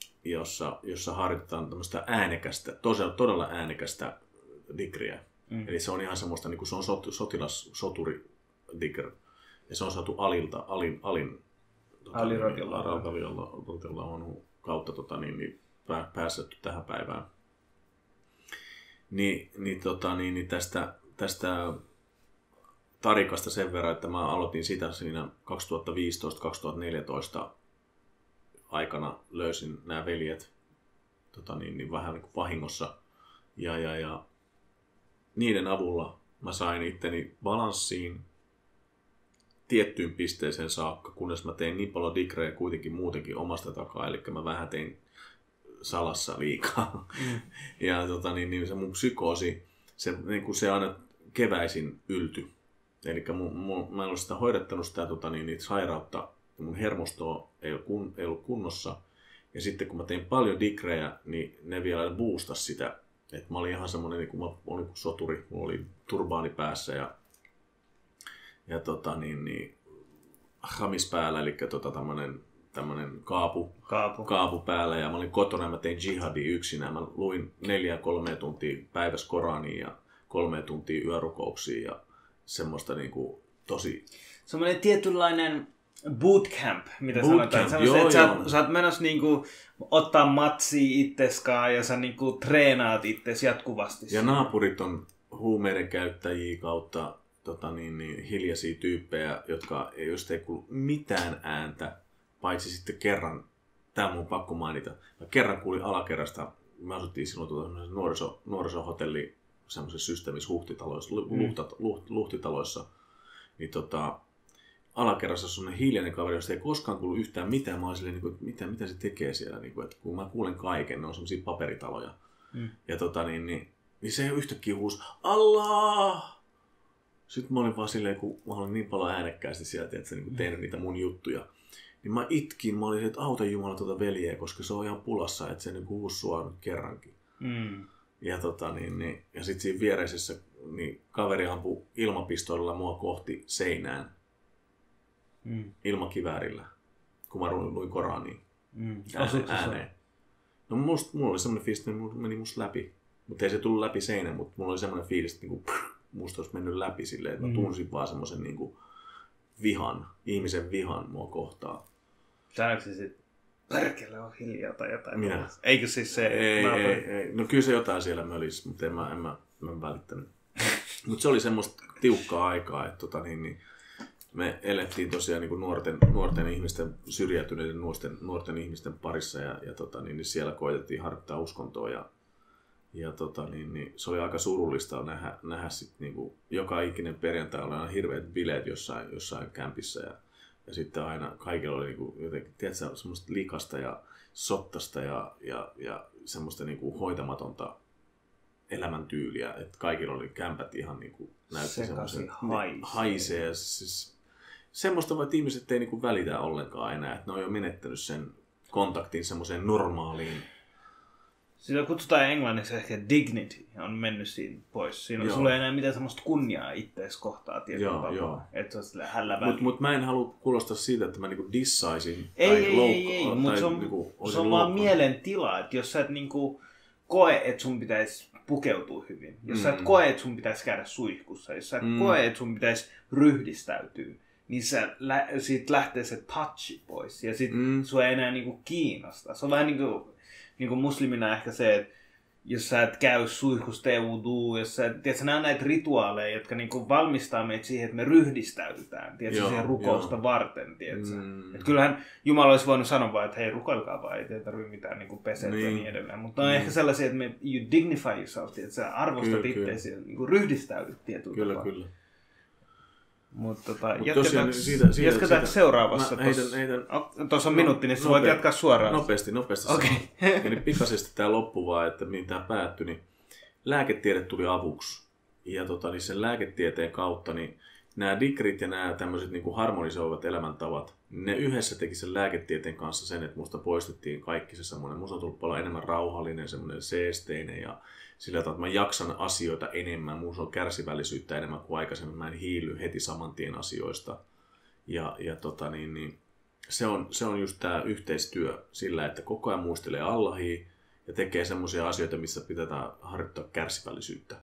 jossa, jossa harjoitetaan tämmöistä äänekästä, todella, todella äänekästä dikriä. Mm. Eli se on ihan semmoista, niin kuin se on sot, sotilas, soturi dikr, ja se on saatu Alilta, Alin, Alin tota, Ali radhiyallahu, on kautta tota, niin, niin, päässyt tähän päivään. Niin, niin, tota, niin, niin tästä, tästä tarikasta sen verran, että mä aloitin sitä siinä kaksituhattaviisitoista kaksituhattaneljätoista aikana löysin nämä veljet tota niin, niin vähän niin kuin vahingossa. Ja, ja, ja niiden avulla mä sain itteni balanssiin tiettyyn pisteeseen saakka, kunnes mä tein niin paljon digrejä kuitenkin muutenkin omasta takaa, eli mä vähän tein salassa liikaa. Mm. Ja tota, niin, niin se mun psykoosi, se, niin kuin se aina keväisin ylty. Eli mun, mun, mä en ole sitä hoidettanut sitä tota, niin, niitä sairautta, mun hermosto ei, ole kun, ei ollut kunnossa. Ja sitten kun mä tein paljon digrejä, niin ne vielä boostas sitä. Et mä olin ihan semmonen, niin kuin mä olin kuin soturi, mulla oli turbaani päässä ja, ja tota, niin, niin, hamis päällä, eli tota, tämmönen, tämmönen kaapu, kaapu. kaapu päällä. Ja mä olin kotona ja mä tein jihadia yksinään. Mä luin neljä kolme tuntia päivässä Korania ja kolme tuntia yörukouksia ja semmoista niin kuin tosi... Semmoinen tietynlainen bootcamp, mitä bootcamp, sanotaan. Joo, että joo. sä, sä oot menossa niinku ottaa matsia itseskaan ja sä niinku treenaat itses jatkuvasti. Ja naapurit on huumeiden käyttäjiä kautta tota niin, niin, hiljaisia tyyppejä, jotka ei just ei kuulu mitään ääntä, paitsi sitten kerran, tää on mun pakko mainita, mä kerran kuulin alakerrasta, me asuttiin silloin tuota nuoriso, nuorisohotelli semmoisessa systeemissä huhtitaloissa, mm. luhtat, luht, luhtitaloissa, niin tota, alakerrassa on semmoinen hiljainen kaveri, josta ei koskaan kuulu yhtään mitään. Mä oon silleen, niin mitä, mitä se tekee siellä, niin kuin, että kun mä kuulen kaiken, ne on semmoisia paperitaloja. Mm. Ja tota, niin, niin, niin se yhtäkkiä huusi, Allah! Sitten mä olin vaan silleen, kun mä olin niin paljon äänekkäästi sieltä, että se niin tehnyt niitä mun juttuja. Niin mä itkin, mä olin, että auta Jumala tuota veljeä, koska se on ihan pulassa, että se niin huusi sua kerrankin. Mm. Ja, tota, niin, niin, ja sitten siinä viereisessä niin kaveri ampui ilmapistoolilla mua kohti seinään. Mm. Ilmakiväärillä, kun mä luin Koraniin mm. ääneen. ääneen. No musta, mulla oli semmoinen fiilis, että ne meni musta läpi. Mutta ei se tullut läpi seinään, mutta mulla oli semmoinen fiilis, että niinku, pff, musta olisi mennyt läpi silleen, että mm. mä tunsin vaan semmoisen niinku, vihan, ihmisen vihan mua kohtaan. Sanoitko se sitten, perkele on hiljaa tai jotain? Minä? Eikö siis se... Ei, ei, ei. No kyllä se jotain siellä mölisi, mutta en mä, en mä, en mä välittänyt. Mutta se oli semmoista tiukkaa aikaa, että tota, niin, niin, me elettiin tosiaan niin kuin nuorten, nuorten ihmisten, syrjäytyneiden nuorten, nuorten ihmisten parissa ja, ja tota, niin, niin siellä koetettiin harjoittaa uskontoa ja, ja tota, niin, niin, se oli aika surullista nähdä, nähdä sit, niin kuin, joka ikinen perjantai oli aina hirveät bileet jossain, jossain kämpissä ja, ja sitten aina kaikilla oli niin kuin, jotenkin, tiedätkö, semmoista likasta ja sottasta ja, ja, ja semmoista niin kuin, hoitamatonta elämäntyyliä, että kaikilla oli kämpät ihan niin kuin, näytti semmoisen haisee. Siis, semmoista, että ihmiset ei niinku välitä ollenkaan enää, että ne on jo menettänyt sen kontaktin semmoiseen normaaliin. Sitä kutsutaan englanniksi ehkä dignity, on mennyt siinä pois. Siinä on sulla ei enää mitään semmoista kunniaa ittees kohtaa tietyllä tapaa. Että se on silleen hällä väliin. Mutta mut mä en halua kuulostaa siitä, että mä niinku dissaisin ei, tai ei, loukkaan. Ei, ei, mutta se on, niinku, se on vaan mielentila, että jos sä et niinku koe, että sun pitäisi pukeutua hyvin, jos mm. sä et koe, että sun pitäisi käydä suihkussa, jos sä et mm. koe, että sun pitäisi ryhdistäytyä, niin sä, lä- siitä lähtee se touchi pois ja sit mm. sua ei enää niinku kiinnosta. Se on vähän niinku, niinku muslimina ehkä se, että jos sä et käy suihkussa tee wuduu, jos sä et, tiedätkö, nämä on näitä rituaaleja, jotka niinku valmistaa meitä siihen, että me ryhdistäydytään, tiedätkö, joo, siihen rukousta joo. varten, tiedätkö. Mm. Et kyllähän Jumala olisi voinut sanoa vaan, että hei, rukoilkaa vaan, ei tarvitse mitään niinku pesetä niin. ja niin edelleen. Mutta on mm. ehkä sellaisia, että me, you dignify yourself, tiedätkö, sä arvostat itseäsi ja niinku ryhdistäydyt tietyllä Kyllä, tapaa. kyllä. Mutta tota, Mut jatketaanko siitä, siitä, jatketaanko siitä, seuraavassa? Tuossa on no, minuutti, niin sä voit jatkaa suoraan. Nopeasti, nopeasti. Okay. Eli pikaisesti tämä loppu vaan, että mihin tämä päättyi, niin lääketiede tuli avuksi. Ja tota, niin sen lääketieteen kautta niin nämä digrit ja nämä tämmöiset niin kuin harmonisoivat elämäntavat, ne yhdessä teki sen lääketieteen kanssa sen, että musta poistettiin kaikki se semmoinen, musta on tullut paljon enemmän rauhallinen, semmoinen seesteinen ja sillä tavalla, että mä jaksan asioita enemmän, musta on kärsivällisyyttä enemmän kuin aikaisemmin, mä en hiily heti saman tien asioista. Ja, ja tota, niin, niin, se, on, se on just tämä yhteistyö sillä, että koko ajan muistelee Allahia ja tekee semmoisia asioita, missä pitää harjoittaa kärsivällisyyttä.